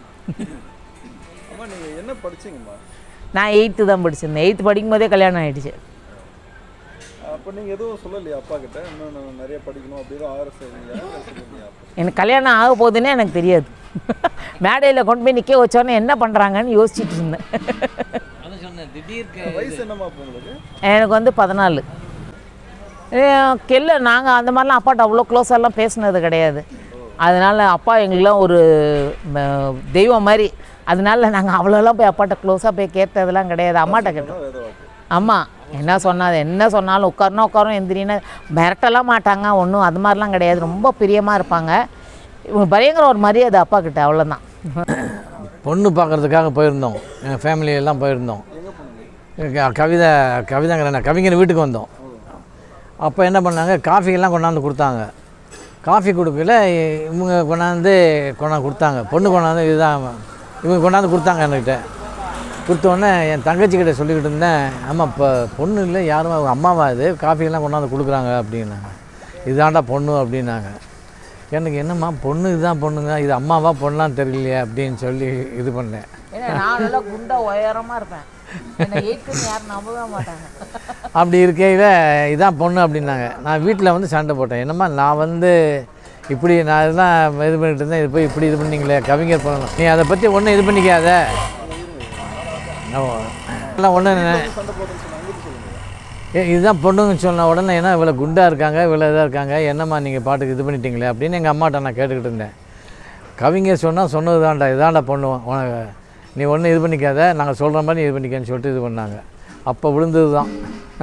[SPEAKER 3] என்ன படிச்சீங்கம்மா?
[SPEAKER 1] நான் எயித்து தான் படிச்சிருந்தேன். எயித்து படிக்கும் போதே கல்யாணம் ஆகிடுச்சு.
[SPEAKER 3] அப்போ நீங்கள் எதுவும் சொல்லலையா அப்பா கிட்ட, இன்னும் நான் நிறைய படிக்கணும் அப்படி எதுவும் ஆர்எஸ்?
[SPEAKER 1] எனக்கு கல்யாணம் ஆக போகுதுன்னே எனக்கு தெரியாது. மேடையில் கொண்டு போய் நிற்க வச்சோன்னே என்ன பண்ணுறாங்கன்னு யோசிச்சுட்டு இருந்தேன்.
[SPEAKER 3] வயசு என்னம்மா அப்போ உங்களுக்கு?
[SPEAKER 1] எனக்கு வந்து பதினாலு. கெல்ல நாங்கள் அந்த மாதிரிலாம் அப்பாட்ட அவ்வளோ க்ளோஸெல்லாம் பேசினது கிடையாது. அதனால் அப்பா எங்களுக்கெலாம் ஒரு தெய்வம் மாதிரி. அதனால நாங்கள் அவ்வளோலாம் போய் அப்பாட்ட க்ளோஸாக போய் கேட்டதெல்லாம் கிடையாது. அம்மாட்ட கேட்டோம். அம்மா என்ன சொன்னாது, என்ன சொன்னாலும் உட்காரணும் உட்காரும் எந்திரின்னு மிரட்டலாம் மாட்டாங்க, ஒன்றும் அது மாதிரிலாம் கிடையாது. ரொம்ப பிரியமாக இருப்பாங்க. இவங்க பயங்கர ஒரு மரியாதை அப்பா கிட்ட, அவ்வளோதான்.
[SPEAKER 2] பொண்ணு பார்க்குறதுக்காக போயிருந்தோம், எங்கள் ஃபேமிலியெல்லாம் போயிருந்தோம். கவிதை கவிதைங்கிற கவிஞர் வீட்டுக்கு வந்தோம். அப்போ என்ன பண்ணாங்க, காஃபியெல்லாம் கொண்டாந்து கொடுத்தாங்க. காஃபி கொடுக்கல, இவங்க கொண்டாந்து கொண்டாந்து கொடுத்தாங்க. பொண்ணு கொண்டாந்து இதுதான் இவங்க கொண்டாந்து கொடுத்தாங்க என்கிட்ட. கொடுத்தோடனே என் தங்கச்சிக்கிட்ட சொல்லிக்கிட்டு இருந்தேன், அம்மா இப்போ பொண்ணு இல்லை யாரும் அவங்க அம்மாவா இது காஃபியெல்லாம் கொண்டாந்து கொடுக்குறாங்க அப்படின்னாங்க. இதாண்டா பொண்ணு அப்படின்னாங்க. எனக்கு என்னம்மா பொண்ணு இதுதான் பொண்ணுங்க, இது அம்மாவா பொண்ணலாம் தெரியலையே அப்படின்னு சொல்லி இது பண்ணேன்.
[SPEAKER 1] நான் நல்லா குண்டா உயரமாக இருப்பேன், யாரும் நம்பவே மாட்டாங்க.
[SPEAKER 2] அப்படி இருக்கையில் இதான் பொண்ணு அப்படின்னாங்க. நான் வீட்டில் வந்து சண்டை போட்டேன். என்னம்மா நான் வந்து இப்படி நான் இதெல்லாம் இது பண்ணிட்டு இருந்தேன், இது போய் இப்படி இது பண்ணிங்களே, கவிஞர் பண்ணணும், நீ அதை பற்றி ஒன்றும் இது பண்ணிக்காத எல்லாம் ஒன்று ஏ இதுதான் பொண்ணுங்கன்னு சொன்ன உடனே ஏன்னா இவ்வளோ குண்டாக இருக்காங்க, இவ்வளோ இதாக இருக்காங்க, என்னம்மா நீங்கள் பாட்டுக்கு இது பண்ணிட்டீங்களே அப்படின்னு எங்கள் அம்மாட்ட நான் கேட்டுக்கிட்டு இருந்தேன். கவிஞர் சொன்னால் சொன்னது தான்டா, இதான்டா பொண்ணுவோம், உனக்கு நீ ஒன்றும் இது பண்ணிக்காத, நாங்கள் சொல்கிற மாதிரி இது பண்ணிக்கன்னு சொல்லிட்டு இது பண்ணாங்க. அப்போ விழுந்தது தான்.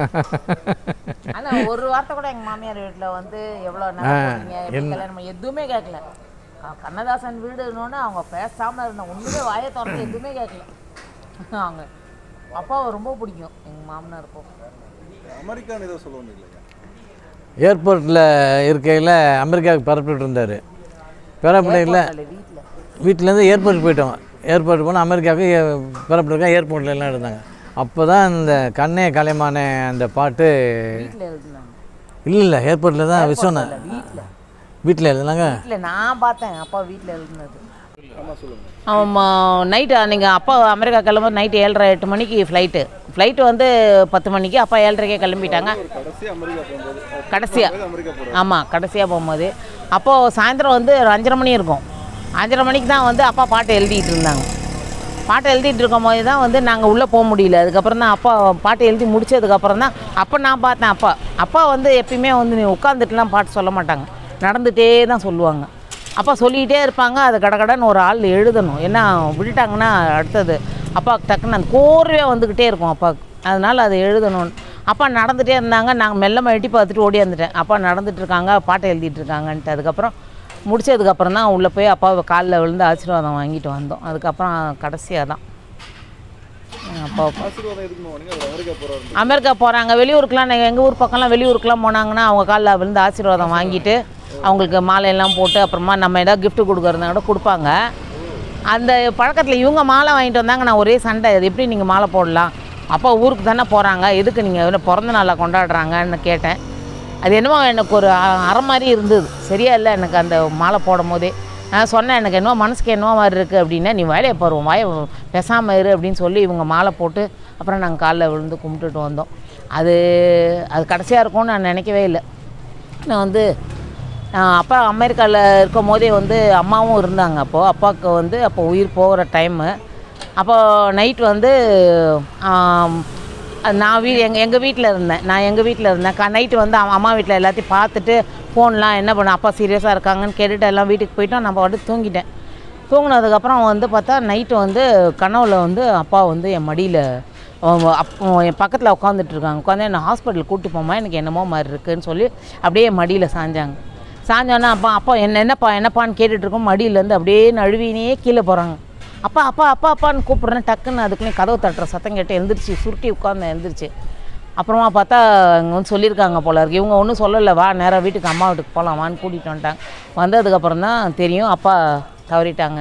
[SPEAKER 1] ஆனால் ஒரு வார்த்தை கூட எங்கள் மாமியார் வீட்டில் வந்து எவ்வளோ கல்யாணம் எதுவுமே கேட்கல. கண்ணதாசன் வீடுன்னு அவங்க பேசாமல் இருந்தாங்க, ஒன்றுமே வாயை திறந்து எதுவுமே கேட்கல. அவங்க அப்பாவை ரொம்ப பிடிக்கும் எங்கள் மாமனாருக்கும்.
[SPEAKER 3] அமெரிக்கான்னு ஏதோ சொல்லுவாங்க இல்லையா?
[SPEAKER 2] ஏர்போர்ட்டில் இருக்கையில் அமெரிக்காவுக்கு பரப்பிட்டு இருந்தார். பிறப்படையில் வீட்டிலேருந்து ஏர்போர்ட்டுக்கு போயிட்டோம். ஏர்போர்ட் போனால் அமெரிக்காவுக்கு பிறப்பிட்டு ஏர்போர்ட்டில் எல்லாம் இருந்தாங்க. அப்போ தான் இந்த கண்ணே கலைமானே அந்த பாட்டு இல்லை இல்லை ஏர்போர்ட்டில் தான் விஸ்வநாத் வீட்டில் எழுதுனாங்க.
[SPEAKER 1] இல்லை நான் பார்த்தேன் அப்பா வீட்டில் எழுதுனது. ஆமாம், நைட்டு நீங்கள் அப்பா அமெரிக்கா கிளம்பும்போது நைட்டு ஏழரை எட்டு மணிக்கு ஃப்ளைட்டு ஃப்ளைட்டு வந்து பத்து மணிக்கு அப்பா ஏழரைக்கே கிளம்பிட்டாங்க. கடைசியாக ஆமாம் கடைசியாக போகும்போது அப்போது சாயந்தரம் வந்து ஒரு அஞ்சரை மணி இருக்கும். அஞ்சரை மணிக்கு தான் வந்து அப்பா பாட்டு எழுதிட்டு இருந்தாங்க. பாட்டு எழுதிட்டு இருக்கும் போது தான் வந்து நாங்கள் உள்ளே போக முடியல. அதுக்கப்புறம் தான் அப்பா பாட்டு எழுதி முடிச்சதுக்கப்புறம் தான் அப்போ நான் பார்த்தேன். அப்பா அப்பா வந்து எப்பயுமே வந்து நீ உட்காந்துட்டுலாம் பாட்டு சொல்ல மாட்டாங்க, நடந்துகிட்டே தான் சொல்லுவாங்க. அப்பா சொல்லிகிட்டே இருப்பாங்க. அது கடகடன்னு ஒரு ஆள் எழுதணும், ஏன்னா விட்டுட்டாங்கன்னா அடுத்தது அப்பாவுக்கு டக்குன்னு அந்த கோர்வையாக வந்துக்கிட்டே இருக்கும் அப்பாவுக்கு. அதனால் அதை எழுதணும்னு அப்பா நடந்துகிட்டே இருந்தாங்க. நாங்கள் மெல்லமாக எட்டி பார்த்துட்டு ஓடி வந்துட்டேன். அப்பா நடந்துகிட்ருக்காங்க, பாட்டை எழுதிட்டு இருக்காங்கன்ட்டு. அதுக்கப்புறம் முடிச்சதுக்கப்புறம் தான் உள்ளே போய் அப்பாவை காலில் விழுந்து ஆசீர்வாதம் வாங்கிட்டு வந்தோம். அதுக்கப்புறம் கடைசியாக தான் அப்பா அமெரிக்கா போகிறாங்க. வெளியூருக்குலாம் எங்கள் ஊர் பக்கம்லாம் வெளியூருக்குலாம் போனாங்கன்னா அவங்க காலில் விழுந்து ஆசீர்வாதம் வாங்கிட்டு அவங்களுக்கு மாலையெல்லாம் போட்டு அப்புறமா நம்ம ஏதாவது கிஃப்ட்டு கொடுக்குறதா கூட கொடுப்பாங்க. அந்த பழக்கத்தில் இவங்க மாலை வாங்கிட்டு வந்தாங்க. நான் ஒரே சண்டை, அது எப்படி நீங்கள் மாலை போடலாம், அப்பா ஊருக்கு தானே போகிறாங்க, எதுக்கு நீங்கள் பிறந்த நாளை கொண்டாடுறாங்கன்னு கேட்டேன். அது என்னமோ எனக்கு ஒரு அரை மாதிரி இருந்தது, சரியா இல்லை எனக்கு அந்த மாலை போடும் போதே. நான் சொன்னேன் எனக்கு என்னவோ மனசுக்கு என்னவோ மாதிரி இருக்குது அப்படின்னா நீ வேலையை போடுவோம் வாயை பேசாமல் இரு அப்படின்னு சொல்லி இவங்க மாலை போட்டு அப்புறம் நாங்கள் காலைல விழுந்து கும்பிட்டுட்டு வந்தோம். அது அது கடைசியாக இருக்கும்னு நான் நினைக்கவே இல்லை. நான் வந்து அப்பா அமெரிக்காவில் இருக்கும் போதே வந்து அம்மாவும் இருந்தாங்க. அப்போது அப்பாவுக்கு வந்து அப்போ உயிர் போகிற டைமு. அப்போ நைட் வந்து நான் வீ எங்கள் எங்கள் வீட்டில் இருந்தேன் நான் எங்கள் வீட்டில் இருந்தேன் க நைட்டு வந்து அம்மா வீட்டில் எல்லாத்தையும் பார்த்துட்டு ஃபோன்லாம் என்ன பண்ண அப்பா சீரியஸாக இருக்காங்கன்னு கேட்டுட்டு எல்லாம் வீட்டுக்கு போயிட்டோம். நான் வந்து தூங்கிட்டேன். தூங்கினதுக்கப்புறம் வந்து பார்த்தா நைட்டு வந்து கனவுல வந்து அப்பா வந்து என் மடியில் அப்போ என் பக்கத்தில் உட்காந்துட்ருக்காங்க. உட்காந்து என்னை ஹாஸ்பிட்டல் கூப்பிட்டு போமா எனக்கு என்னமோ மாதிரி இருக்குதுன்னு சொல்லி அப்படியே மடியில் சாஞ்சாங்க. சாஞ்சோன்னா அப்பா அப்பா என்ன என்னப்பா என்னப்பான்னு கேட்டுட்ருக்கோம். மடியிலேருந்து அப்படியே நழுவினே கீழே போகிறாங்க. அப்பா அப்பா அப்பா அப்பான்னு கூப்பிட்றேன். டக்குன்னு அதுக்குள்ளேயும் கதவு தட்டுற சத்தம் கேட்டு எழுந்திரிச்சு சுருட்டி உட்காந்து எழுந்திரிச்சு. அப்புறமா பார்த்தா இங்கே வந்து சொல்லியிருக்காங்க போல இருக்கு. இவங்க ஒன்றும் சொல்லலை, வா நேராக வீட்டுக்கு அம்மா வீட்டுக்கு போகலாம் வான்னு கூட்டிகிட்டு வந்துட்டாங்க. வந்ததுக்கப்புறம் தான் தெரியும் அப்பா தவறிட்டாங்க.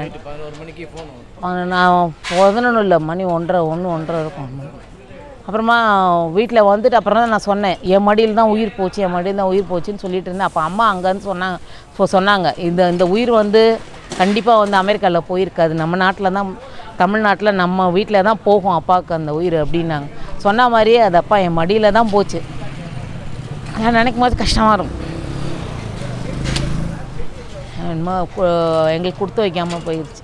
[SPEAKER 1] நான் பதினொன்றும் இல்லை மணி ஒன்றரை ஒன்று ஒன்றரை இருக்கும். அப்புறமா வீட்டில் வந்துட்டு அப்புறம் தான் நான் சொன்னேன் என் மடியில் தான் உயிர் போச்சு என் மடியில் தான் உயிர் போச்சுன்னு சொல்லிட்டு இருந்தேன். அப்போ அம்மா அங்கேருந்து சொன்னாங்க இப்போ சொன்னாங்க இந்த இந்த உயிர் வந்து கண்டிப்பாக வந்து அமெரிக்காவில் போயிருக்காது, நம்ம நாட்டில் தான் தமிழ்நாட்டில் நம்ம வீட்டில் தான் போகும் அப்பாவுக்கு அந்த உயிர் அப்படின்னாங்க. சொன்ன மாதிரியே அது அப்பா என் மடியில் தான் போச்சு. நான் நினைக்கும் போது கஷ்டமாக இருக்கும். என்னமோ எங்களுக்கு கொடுத்து வைக்காமல் போயிடுச்சு.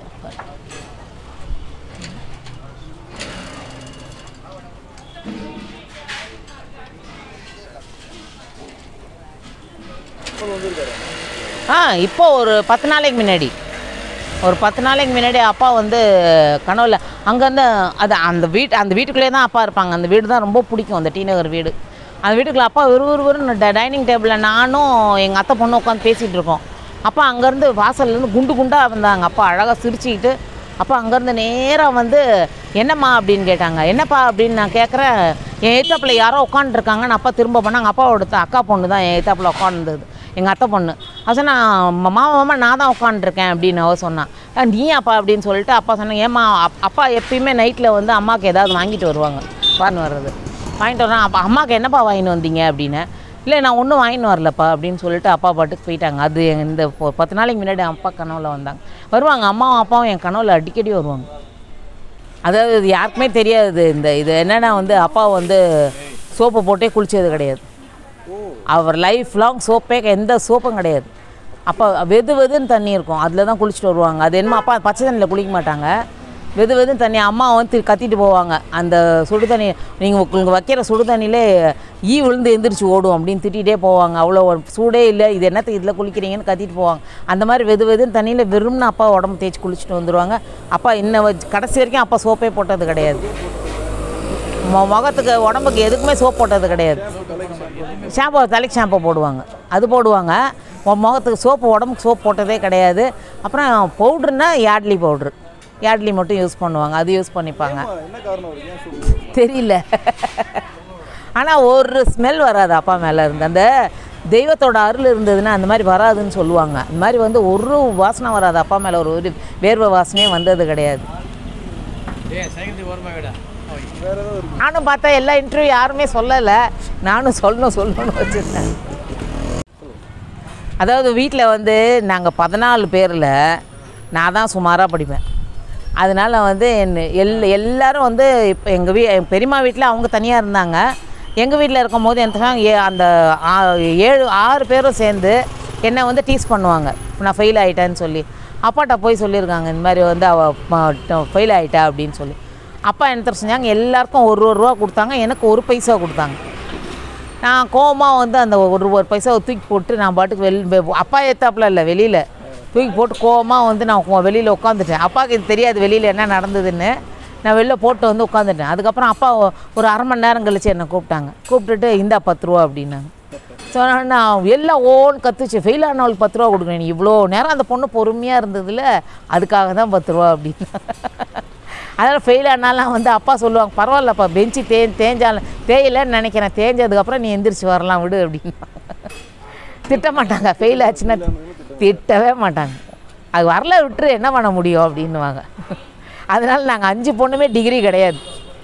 [SPEAKER 1] ஆ இப்போ ஒரு பத்து நாளைக்கு முன்னாடி ஒரு பத்து நாளைக்கு முன்னாடி அப்பா வந்து கனவுல அங்கேருந்து அது அந்த வீட்டு அந்த வீட்டுக்குள்ளே தான் அப்பா இருப்பாங்க. அந்த வீடு தான் ரொம்ப பிடிக்கும், அந்த டி நகர் வீடு. அந்த வீட்டுக்குள்ளே அப்பா விறுவிறுன்னு டைனிங் டேபிளில் நானும் எங்கள் அத்தை பொண்ணு உட்காந்து பேசிகிட்டு இருக்கோம். அப்பா அங்கேருந்து வாசல்லேருந்து குண்டு குண்டாக வந்தாங்க. அப்பா அழகாக சிரிச்சுக்கிட்டு அப்பா அங்கேருந்து நேராக வந்து என்னம்மா அப்படின்னு கேட்டாங்க. என்னப்பா அப்படின்னு நான் கேட்குறேன். என் எத்தாப்பில் யாரோ உட்காந்துருக்காங்கன்னு அப்பா திரும்ப பண்ணாங்க. அப்பாவோட அக்கா பொண்ணு தான் என் எத்தாப்பில் உட்காந்துருந்தது, எங்கள் அத்தை பொண்ணு. அது நான் மாமா மாமா நான் தான் உட்காந்துருக்கேன் அப்படின்னு அவ சொன்னான். நீ அப்பா அப்படின்னு சொல்லிட்டு அப்பா சொன்னாங்க. ஏம்மா அப்பா எப்பயுமே நைட்டில் வந்து அம்மாவுக்கு ஏதாவது வாங்கிட்டு வருவாங்க. பான்னு வர்றது வாங்கிட்டு வரேன். அப்பா அம்மாவுக்கு என்னப்பா வாங்கிட்டு வந்தீங்க அப்படின்னு. இல்லை நான் ஒன்றும் வாங்கின்னு வரலப்பா அப்படின்னு சொல்லிட்டு அப்பா பாட்டுக்கு போயிட்டாங்க. அது இந்த பத்து நாளைக்கு முன்னாடி அப்பா கனவுல வந்தாங்க. வருவாங்க அம்மாவும் அப்பாவும் என் கனவுல அடிக்கடி வருவாங்க. அதாவது இது யாருக்குமே தெரியாது. இந்த இது என்னென்னா வந்து அப்பா வந்து சோப்பு போட்டே குளித்தது கிடையாது. அவர் லைஃப் லாங் சோப்பே எந்த சோப்பும் கிடையாது. அப்போ வெது வெதுன்னு தண்ணி இருக்கும், அதில் தான் குளிச்சுட்டு வருவாங்க. அது என்னமோ அப்பா பச்சை தண்ணியில் குளிக்க மாட்டாங்க, வெது வெதுன்னு தண்ணி. அம்மா வந்து கத்திட்டு போவாங்க. அந்த சுடு தண்ணி நீங்கள் உங்களுக்கு வைக்கிற சுடு தண்ணியிலே ஈ விழுந்து எந்திரிச்சு ஓடும் அப்படின்னு திட்டிகிட்டே போவாங்க. அவ்வளோ சூடே இல்லை, இது என்னத்துக்கு இதில் குளிக்கிறீங்கன்னு கத்திட்டு போவாங்க. அந்த மாதிரி வெது வெதுன்னு தண்ணியில் வெறும்னு அப்பா உடம்பு தேய்ச்சி குளிச்சுட்டு வந்துடுவாங்க. அப்பா இன்ன கடைசி வரைக்கும் அப்பா சோப்பே போட்டது கிடையாது. முகத்துக்கு உடம்புக்கு எதுக்குமே சோப் போட்டது கிடையாது. ஷாம்பு தலைக்கு ஷாம்பு போடுவாங்க, அது போடுவாங்க. முகத்துக்கு சோப்பு உடம்புக்கு சோப் போட்டதே கிடையாது. அப்புறம் பவுட்ருன்னா யார்ட்லி பவுட்ரு, யார்ட்லி மட்டும் யூஸ் பண்ணுவாங்க, அது யூஸ் பண்ணிப்பாங்க. தெரியல, ஆனால் ஒரு ஸ்மெல் வராது அப்பா மேலே இருந்து. அந்த தெய்வத்தோட அருள் இருந்ததுன்னா அந்த மாதிரி வராதுன்னு சொல்லுவாங்க. அந்த மாதிரி வந்து ஒரு வாசனை வராது அப்பா மேலே, ஒரு ஒரு வேர்வை வாசனையே வந்தது கிடையாது. நானும் பார்த்தா எல்லா இன்டர்வியூ யாருமே சொல்லலை, நானும் சொல்லணும் சொல்லணும்னு வச்சுருந்தேன். அதாவது வீட்டில் வந்து நாங்கள் பதினாலு பேரில் நான் தான் சுமாராக படிப்பேன். அதனால் வந்து என் எல் எல்லோரும் வந்து இப்போ எங்கள் வீ எங்கள் பெரியம்மா வீட்டில் அவங்க தனியாக இருந்தாங்க. எங்கள் வீட்டில் இருக்கும் போது என்ன ஏ அந்த ஏழு ஆறு பேரும் சேர்ந்து என்னை வந்து டீஸ் பண்ணுவாங்க நான் ஃபெயில் ஆகிட்டேன்னு சொல்லி. அப்பாட்ட போய் சொல்லியிருக்காங்க இந்த மாதிரி வந்து அவள் ஃபெயில் ஆகிட்டா அப்படின்னு சொல்லி. அப்பா என்ன தர செஞ்சாங்க, எல்லாருக்கும் ஒரு ஒரு ரூபா கொடுத்தாங்க, எனக்கு ஒரு பைசா கொடுத்தாங்க. நான் கோவமாக வந்து அந்த ஒரு ஒரு பைசாவை தூக்கி போட்டு நான் பாட்டுக்கு வெளி அப்பா ஏத்தாப்புல இல்லை வெளியில் தூக்கி போட்டு கோவமாக வந்து நான் வெளியில் உட்காந்துட்டேன். அப்பாவுக்கு இது தெரியாது வெளியில் என்ன நடந்ததுன்னு. நான் வெளில போட்டு வந்து உட்காந்துட்டேன். அதுக்கப்புறம் அப்பா ஒரு அரை மணி நேரம் கழிச்சு என்னை கூப்பிட்டாங்க. கூப்பிட்டுட்டு இந்தா பத்து ரூபா அப்படின்னாங்க. சொன்னால் நான் எல்லாம் ஓன்னு கற்றுச்சு, ஃபெயில் ஆனவளுக்கு பத்து ரூபா கொடுக்குறேன், நீ இவ்வளோ நேரம் அந்த பொண்ணு பொறுமையாக இருந்ததில்ல அதுக்காக தான் பத்து ரூபா அப்படின்னு. அதனால் ஃபெயில் ஆனாலாம் வந்து அப்பா சொல்லுவாங்க, பரவாயில்லப்பா பெஞ்சு தே தேஞ்சாலும் தேயிலன்னு நினைக்கிறேன், தேஞ்சதுக்கப்புறம் நீ எந்திரிச்சு வரலாம் விடு அப்படின்னு. திட்ட மாட்டாங்க, ஃபெயில் ஆச்சுன்னா திட்டவே மாட்டாங்க. அது வரல விட்டுரு என்ன பண்ண முடியும் அப்படின்னுவாங்க. அதனால் நாங்கள் அஞ்சு பொண்ணுமே டிகிரி கிடையாது.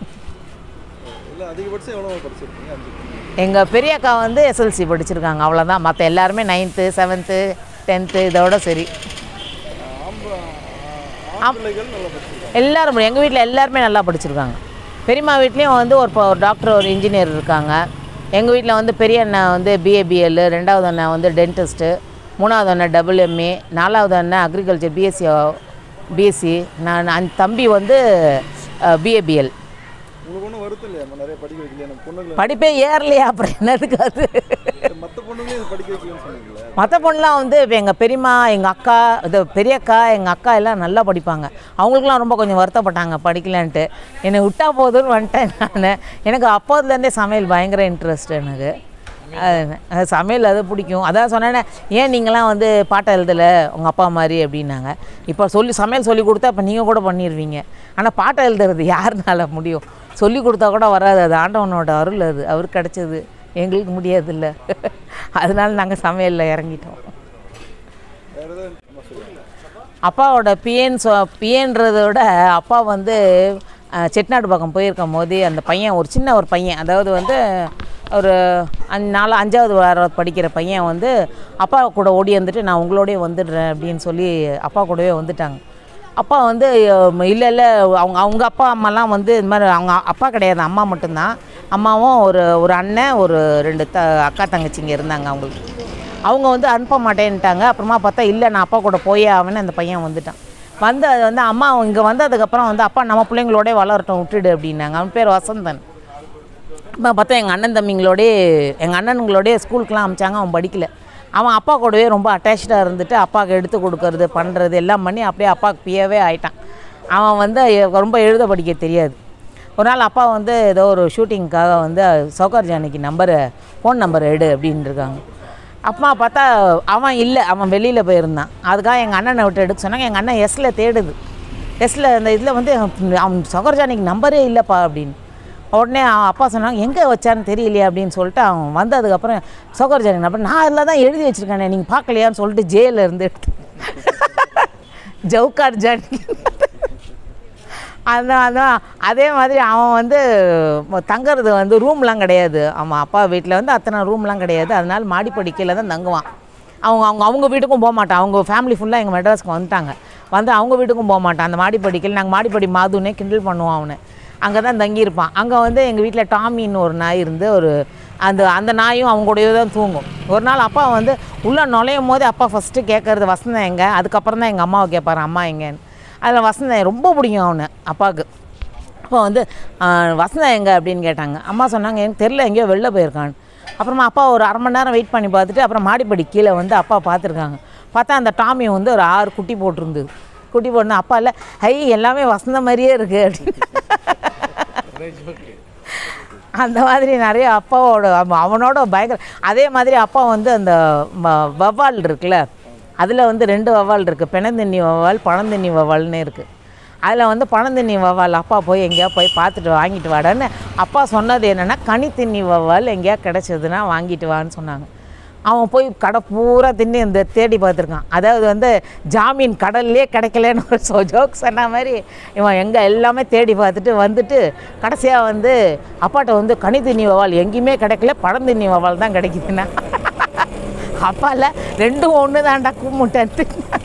[SPEAKER 1] எங்கள் பெரிய அக்கா வந்து எஸ்எல்சி படிச்சிருக்காங்க, அவ்வளோதான். மற்ற எல்லாருமே நைன்த்து செவன்த்து டென்த்து இதோட சரி. எல்லாரும் எங்கள் வீட்டில் எல்லாருமே நல்லா படிச்சிருக்காங்க. பெரியம்மா வீட்லேயும் வந்து ஒரு ஒரு டாக்டர் ஒரு இன்ஜினியர் இருக்காங்க. எங்கள் வீட்டில் வந்து பெரிய அண்ணன் வந்து பிஏ பிஎல், ரெண்டாவது அண்ணன் வந்து டென்டிஸ்ட்டு, மூணாவது அண்ணன் டபுள் எம்ஏ, நாலாவது அண்ணன் அக்ரிகல்ச்சர் பிஎஸ்சி பிஎஸ்சி, நான் அந்த தம்பி வந்து பிஏ பிஎல். படிப்பே ஏறலையா அப்புறம் என்னதுக்கு அது? மற்ற பொண்ணுலாம் வந்து இப்போ எங்கள் பெரியம்மா, எங்கள் அக்கா, இது பெரியக்கா, எங்கள் அக்கா எல்லாம் நல்லா படிப்பாங்க. அவங்களுக்குலாம் ரொம்ப கொஞ்சம் வருத்தப்பட்டாங்க படிக்கலான்ட்டு. என்னை விட்டா போதுன்னு வந்துட்டேன் நான். எனக்கு அப்போதுலேருந்தே சமையல் பயங்கர இன்ட்ரெஸ்ட் எனக்கு. அது சமையல் அது பிடிக்கும். அதான் சொன்னேன்னே, ஏன் நீங்களாம் வந்து பாட்டை எழுதலை உங்கள் அப்பா மாதிரி அப்படின்னாங்க. இப்போ சொல்லி சமையல் சொல்லி கொடுத்தா இப்போ நீங்கள் கூட பண்ணிடுவீங்க. ஆனால் பாட்டை எழுதுறது யாருனால முடியும்? சொல்லி கொடுத்தா கூட வராது. அது ஆண்டவனோட அருள், அது அவருக்கு கிடச்சது, எங்களுக்கு முடியாதுல்ல. அதனால நாங்கள் சமையலில் இறங்கிட்டோம். அப்பாவோட பிஏன்னு சொ பிஏன்றதை விட அப்பா வந்து செட்டிநாடு பக்கம் போயிருக்கும் போது அந்த பையன், ஒரு சின்ன ஒரு பையன், அதாவது வந்து ஒரு அஞ்சு நாலு அஞ்சாவது வார படிக்கிற பையன் வந்து அப்பா கூட ஓடி வந்துட்டு நான் உங்களோடய வந்துடுறேன் அப்படின்னு சொல்லி அப்பா கூடவே வந்துட்டாங்க. அப்பா வந்து இல்லை இல்லை அவங்க அவங்க அப்பா அம்மாலாம் வந்து இது மாதிரி, அவங்க அப்பா கிடையாது, அம்மா மட்டும்தான். அம்மாவும் ஒரு ஒரு அண்ணன், ஒரு ரெண்டு த அக்கா தங்கச்சிங்க இருந்தாங்க அவங்களுக்கு. அவங்க வந்து அனுப்ப மாட்டேன்ட்டாங்க. அப்புறமா பார்த்தா இல்லை நான் அப்பா கூட போயே ஆவேன்னு அந்த பையன் வந்துட்டான். வந்து அது வந்து அம்மா இங்கே வந்ததுக்கப்புறம் வந்து அப்பா நம்ம பிள்ளைங்களோடய வளரட்டும் விட்டுடு அப்படின்னாங்க. அவன் பேர் வசந்தன். இப்போ பார்த்தா எங்கள் அண்ணன் தம்பிங்களோடய எங்கள் அண்ணனுங்களோடய ஸ்கூலுக்கெலாம் அமிச்சாங்க. அவன் படிக்கலை. அவன் அப்பா கூடவே ரொம்ப அட்டாச்சாக இருந்துட்டு அப்பாவுக்கு எடுத்து கொடுக்கறது பண்ணுறது எல்லாம் பண்ணி அப்படியே அப்பாவுக்கு பியவே ஆகிட்டான். அவன் வந்து ரொம்ப எழுத படிக்க தெரியாது. ஒரு நாள் அப்பா வந்து ஏதோ ஒரு ஷூட்டிங்க்காக வந்து சௌகர் ஜானகி நம்பரை ஃபோன் நம்பர் எடு அப்படின்ட்டு இருக்காங்க. அப்பா பார்த்தா அவன் இல்லை, அவன் வெளியில் போயிருந்தான். அதுக்காக எங்கள் அண்ணனை விட்டு எடுக்க சொன்னாங்க. எங்கள் அண்ணன் எஸ்ஸில் தேடுது. எஸ்ஸில் அந்த இதில் வந்து அவன் சௌகர் ஜானகி நம்பரே இல்லைப்பா அப்படின்னு. உடனே அவன் அப்பா சொன்னாங்க எங்கே வச்சான்னு தெரியலையே அப்படின்னு சொல்லிட்டு அவன் வந்ததுக்கப்புறம் சௌகர் ஜானகி நம்பர் நான் அதில் தான் எழுதி வச்சுருக்கேனே நீங்கள் பார்க்கலையான்னு சொல்லிட்டு ஜெயிலில் இருந்து எடுத்து ஜவுகார் ஜானகி. அந்த அதான் அதே மாதிரி அவன் வந்து தங்கிறது வந்து ரூம்லாம் கிடையாது. அவன் அப்பா வீட்டில் வந்து அத்தனை ரூம்லாம் கிடையாது. அதனால மாடிப்படி கீழே தான் தங்குவான். அவங்க அவங்க அவங்க வீட்டுக்கும் போக மாட்டான். அவங்க ஃபேமிலி ஃபுல்லாக எங்கள் மெட்ராஸ்க்கு வந்துட்டாங்க. வந்து அவங்க வீட்டுக்கும் போக மாட்டான். அந்த மாடிப்படி கீழே நாங்கள் மாடிப்படி மாதுன்னே கிண்டல் பண்ணுவோம் அவனை. அங்கே தான் தங்கியிருப்பான். அங்கே வந்து எங்கள் வீட்டில் டாமின்னு ஒரு நாய் இருந்து ஒரு அந்த அந்த நாயும் அவங்க கூடவே தான் தூங்கும். ஒரு நாள் அப்பா வந்து உள்ளே நுழையும் போது அப்பா ஃபஸ்ட்டு கேட்குறது வசந்தம் எங்கே, அதுக்கப்புறம் தான் எங்கள் அம்மாவை கேட்பாரு அம்மா எங்கேன்னு. அதில் வசந்தம் ரொம்ப பிடிக்கும் அவனை அப்பாவுக்கு. அப்போ வந்து வசந்தம் எங்கே அப்படின்னு கேட்டாங்க. அம்மா சொன்னாங்க எனக்கு தெரில, எங்கேயோ வெளில போயிருக்கான்னு. அப்புறமா அப்பா ஒரு அரை மணி நேரம் வெயிட் பண்ணி பார்த்துட்டு அப்புறம் மாடிப்படி கீழே வந்து அப்பா பார்த்துருக்காங்க. பார்த்தா அந்த டாமி வந்து ஒரு ஆறு குட்டி போட்டிருந்தது. குட்டி போட்டுனா அப்பா இல்லை ஹை எல்லாமே வசந்த மாதிரியே இருக்குது அப்படின்னு. அந்த மாதிரி நிறைய அப்பாவோட அவனோட பயங்கர. அதே மாதிரி அப்பா வந்து அந்த வவ்வால் இருக்குல்ல, அதில் வந்து ரெண்டு வவ்வால் இருக்குது. பெணந்தண்ணி வவ்வால், பழந்தண்ணி வவ்வால்னு இருக்குது. அதில் வந்து பழந்தண்ணி வவ்வால் அப்பா போய் எங்கேயா போய் பார்த்துட்டு வாங்கிட்டு வாடான்னு அப்பா சொன்னது என்னென்னா கனித்தண்ணி வவ்வால் எங்கேயா கிடச்சதுன்னா வாங்கிட்டு வான்னு சொன்னாங்க. அவன் போய் கடை பூரா தின்னு இந்த தேடி பார்த்துருக்கான். அதாவது வந்து ஜாமீன் கடல்லே கிடைக்கலன்னு ஒரு ஸோ ஜோக் சொன்ன மாதிரி இவன் எங்கே எல்லாமே தேடி பார்த்துட்டு வந்துட்டு கடைசியாக வந்து அப்பாட்ட வந்து கனித்தண்ணி வவ்வால் எங்கேயுமே கிடைக்கல, பழந்தண்ணி வவ்வால் தான் கிடைக்குதுன்னா அப்பால ரெண்டும் ஒன்று தான்டா கும்பிட்டேன்ட்டு.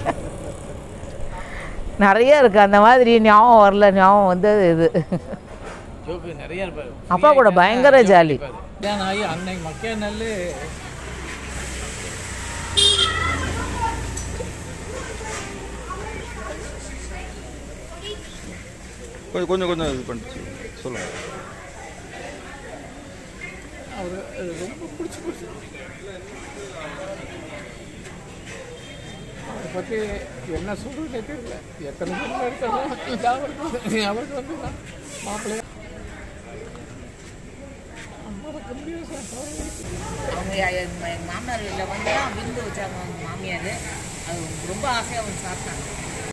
[SPEAKER 1] நிறைய இருக்குது அந்த மாதிரி. ஞாபகம் வரல, ஞாபகம் வந்து இது அப்பா கூட பயங்கர ஜாலி.
[SPEAKER 3] கொஞ்சம் கொஞ்சம் கொஞ்சம் இது பண்ணிச்சு சொல்லுங்க.
[SPEAKER 4] அவர் ரொம்ப பிடிச்சி போச்சு. அதை பற்றி என்ன சொல்றதுனே தெரியல. எத்தனை பேர் இருக்காங்க அவருக்கு அவருக்கு வந்து மாப்பிள்ளை
[SPEAKER 1] அவங்க எங்கள் மாமனார் வீட்டில் வந்து விருந்து வச்சாங்க. அவங்க மாமியார் அது ரொம்ப ஆசையாக அவங்க சாப்பிட்டாங்க.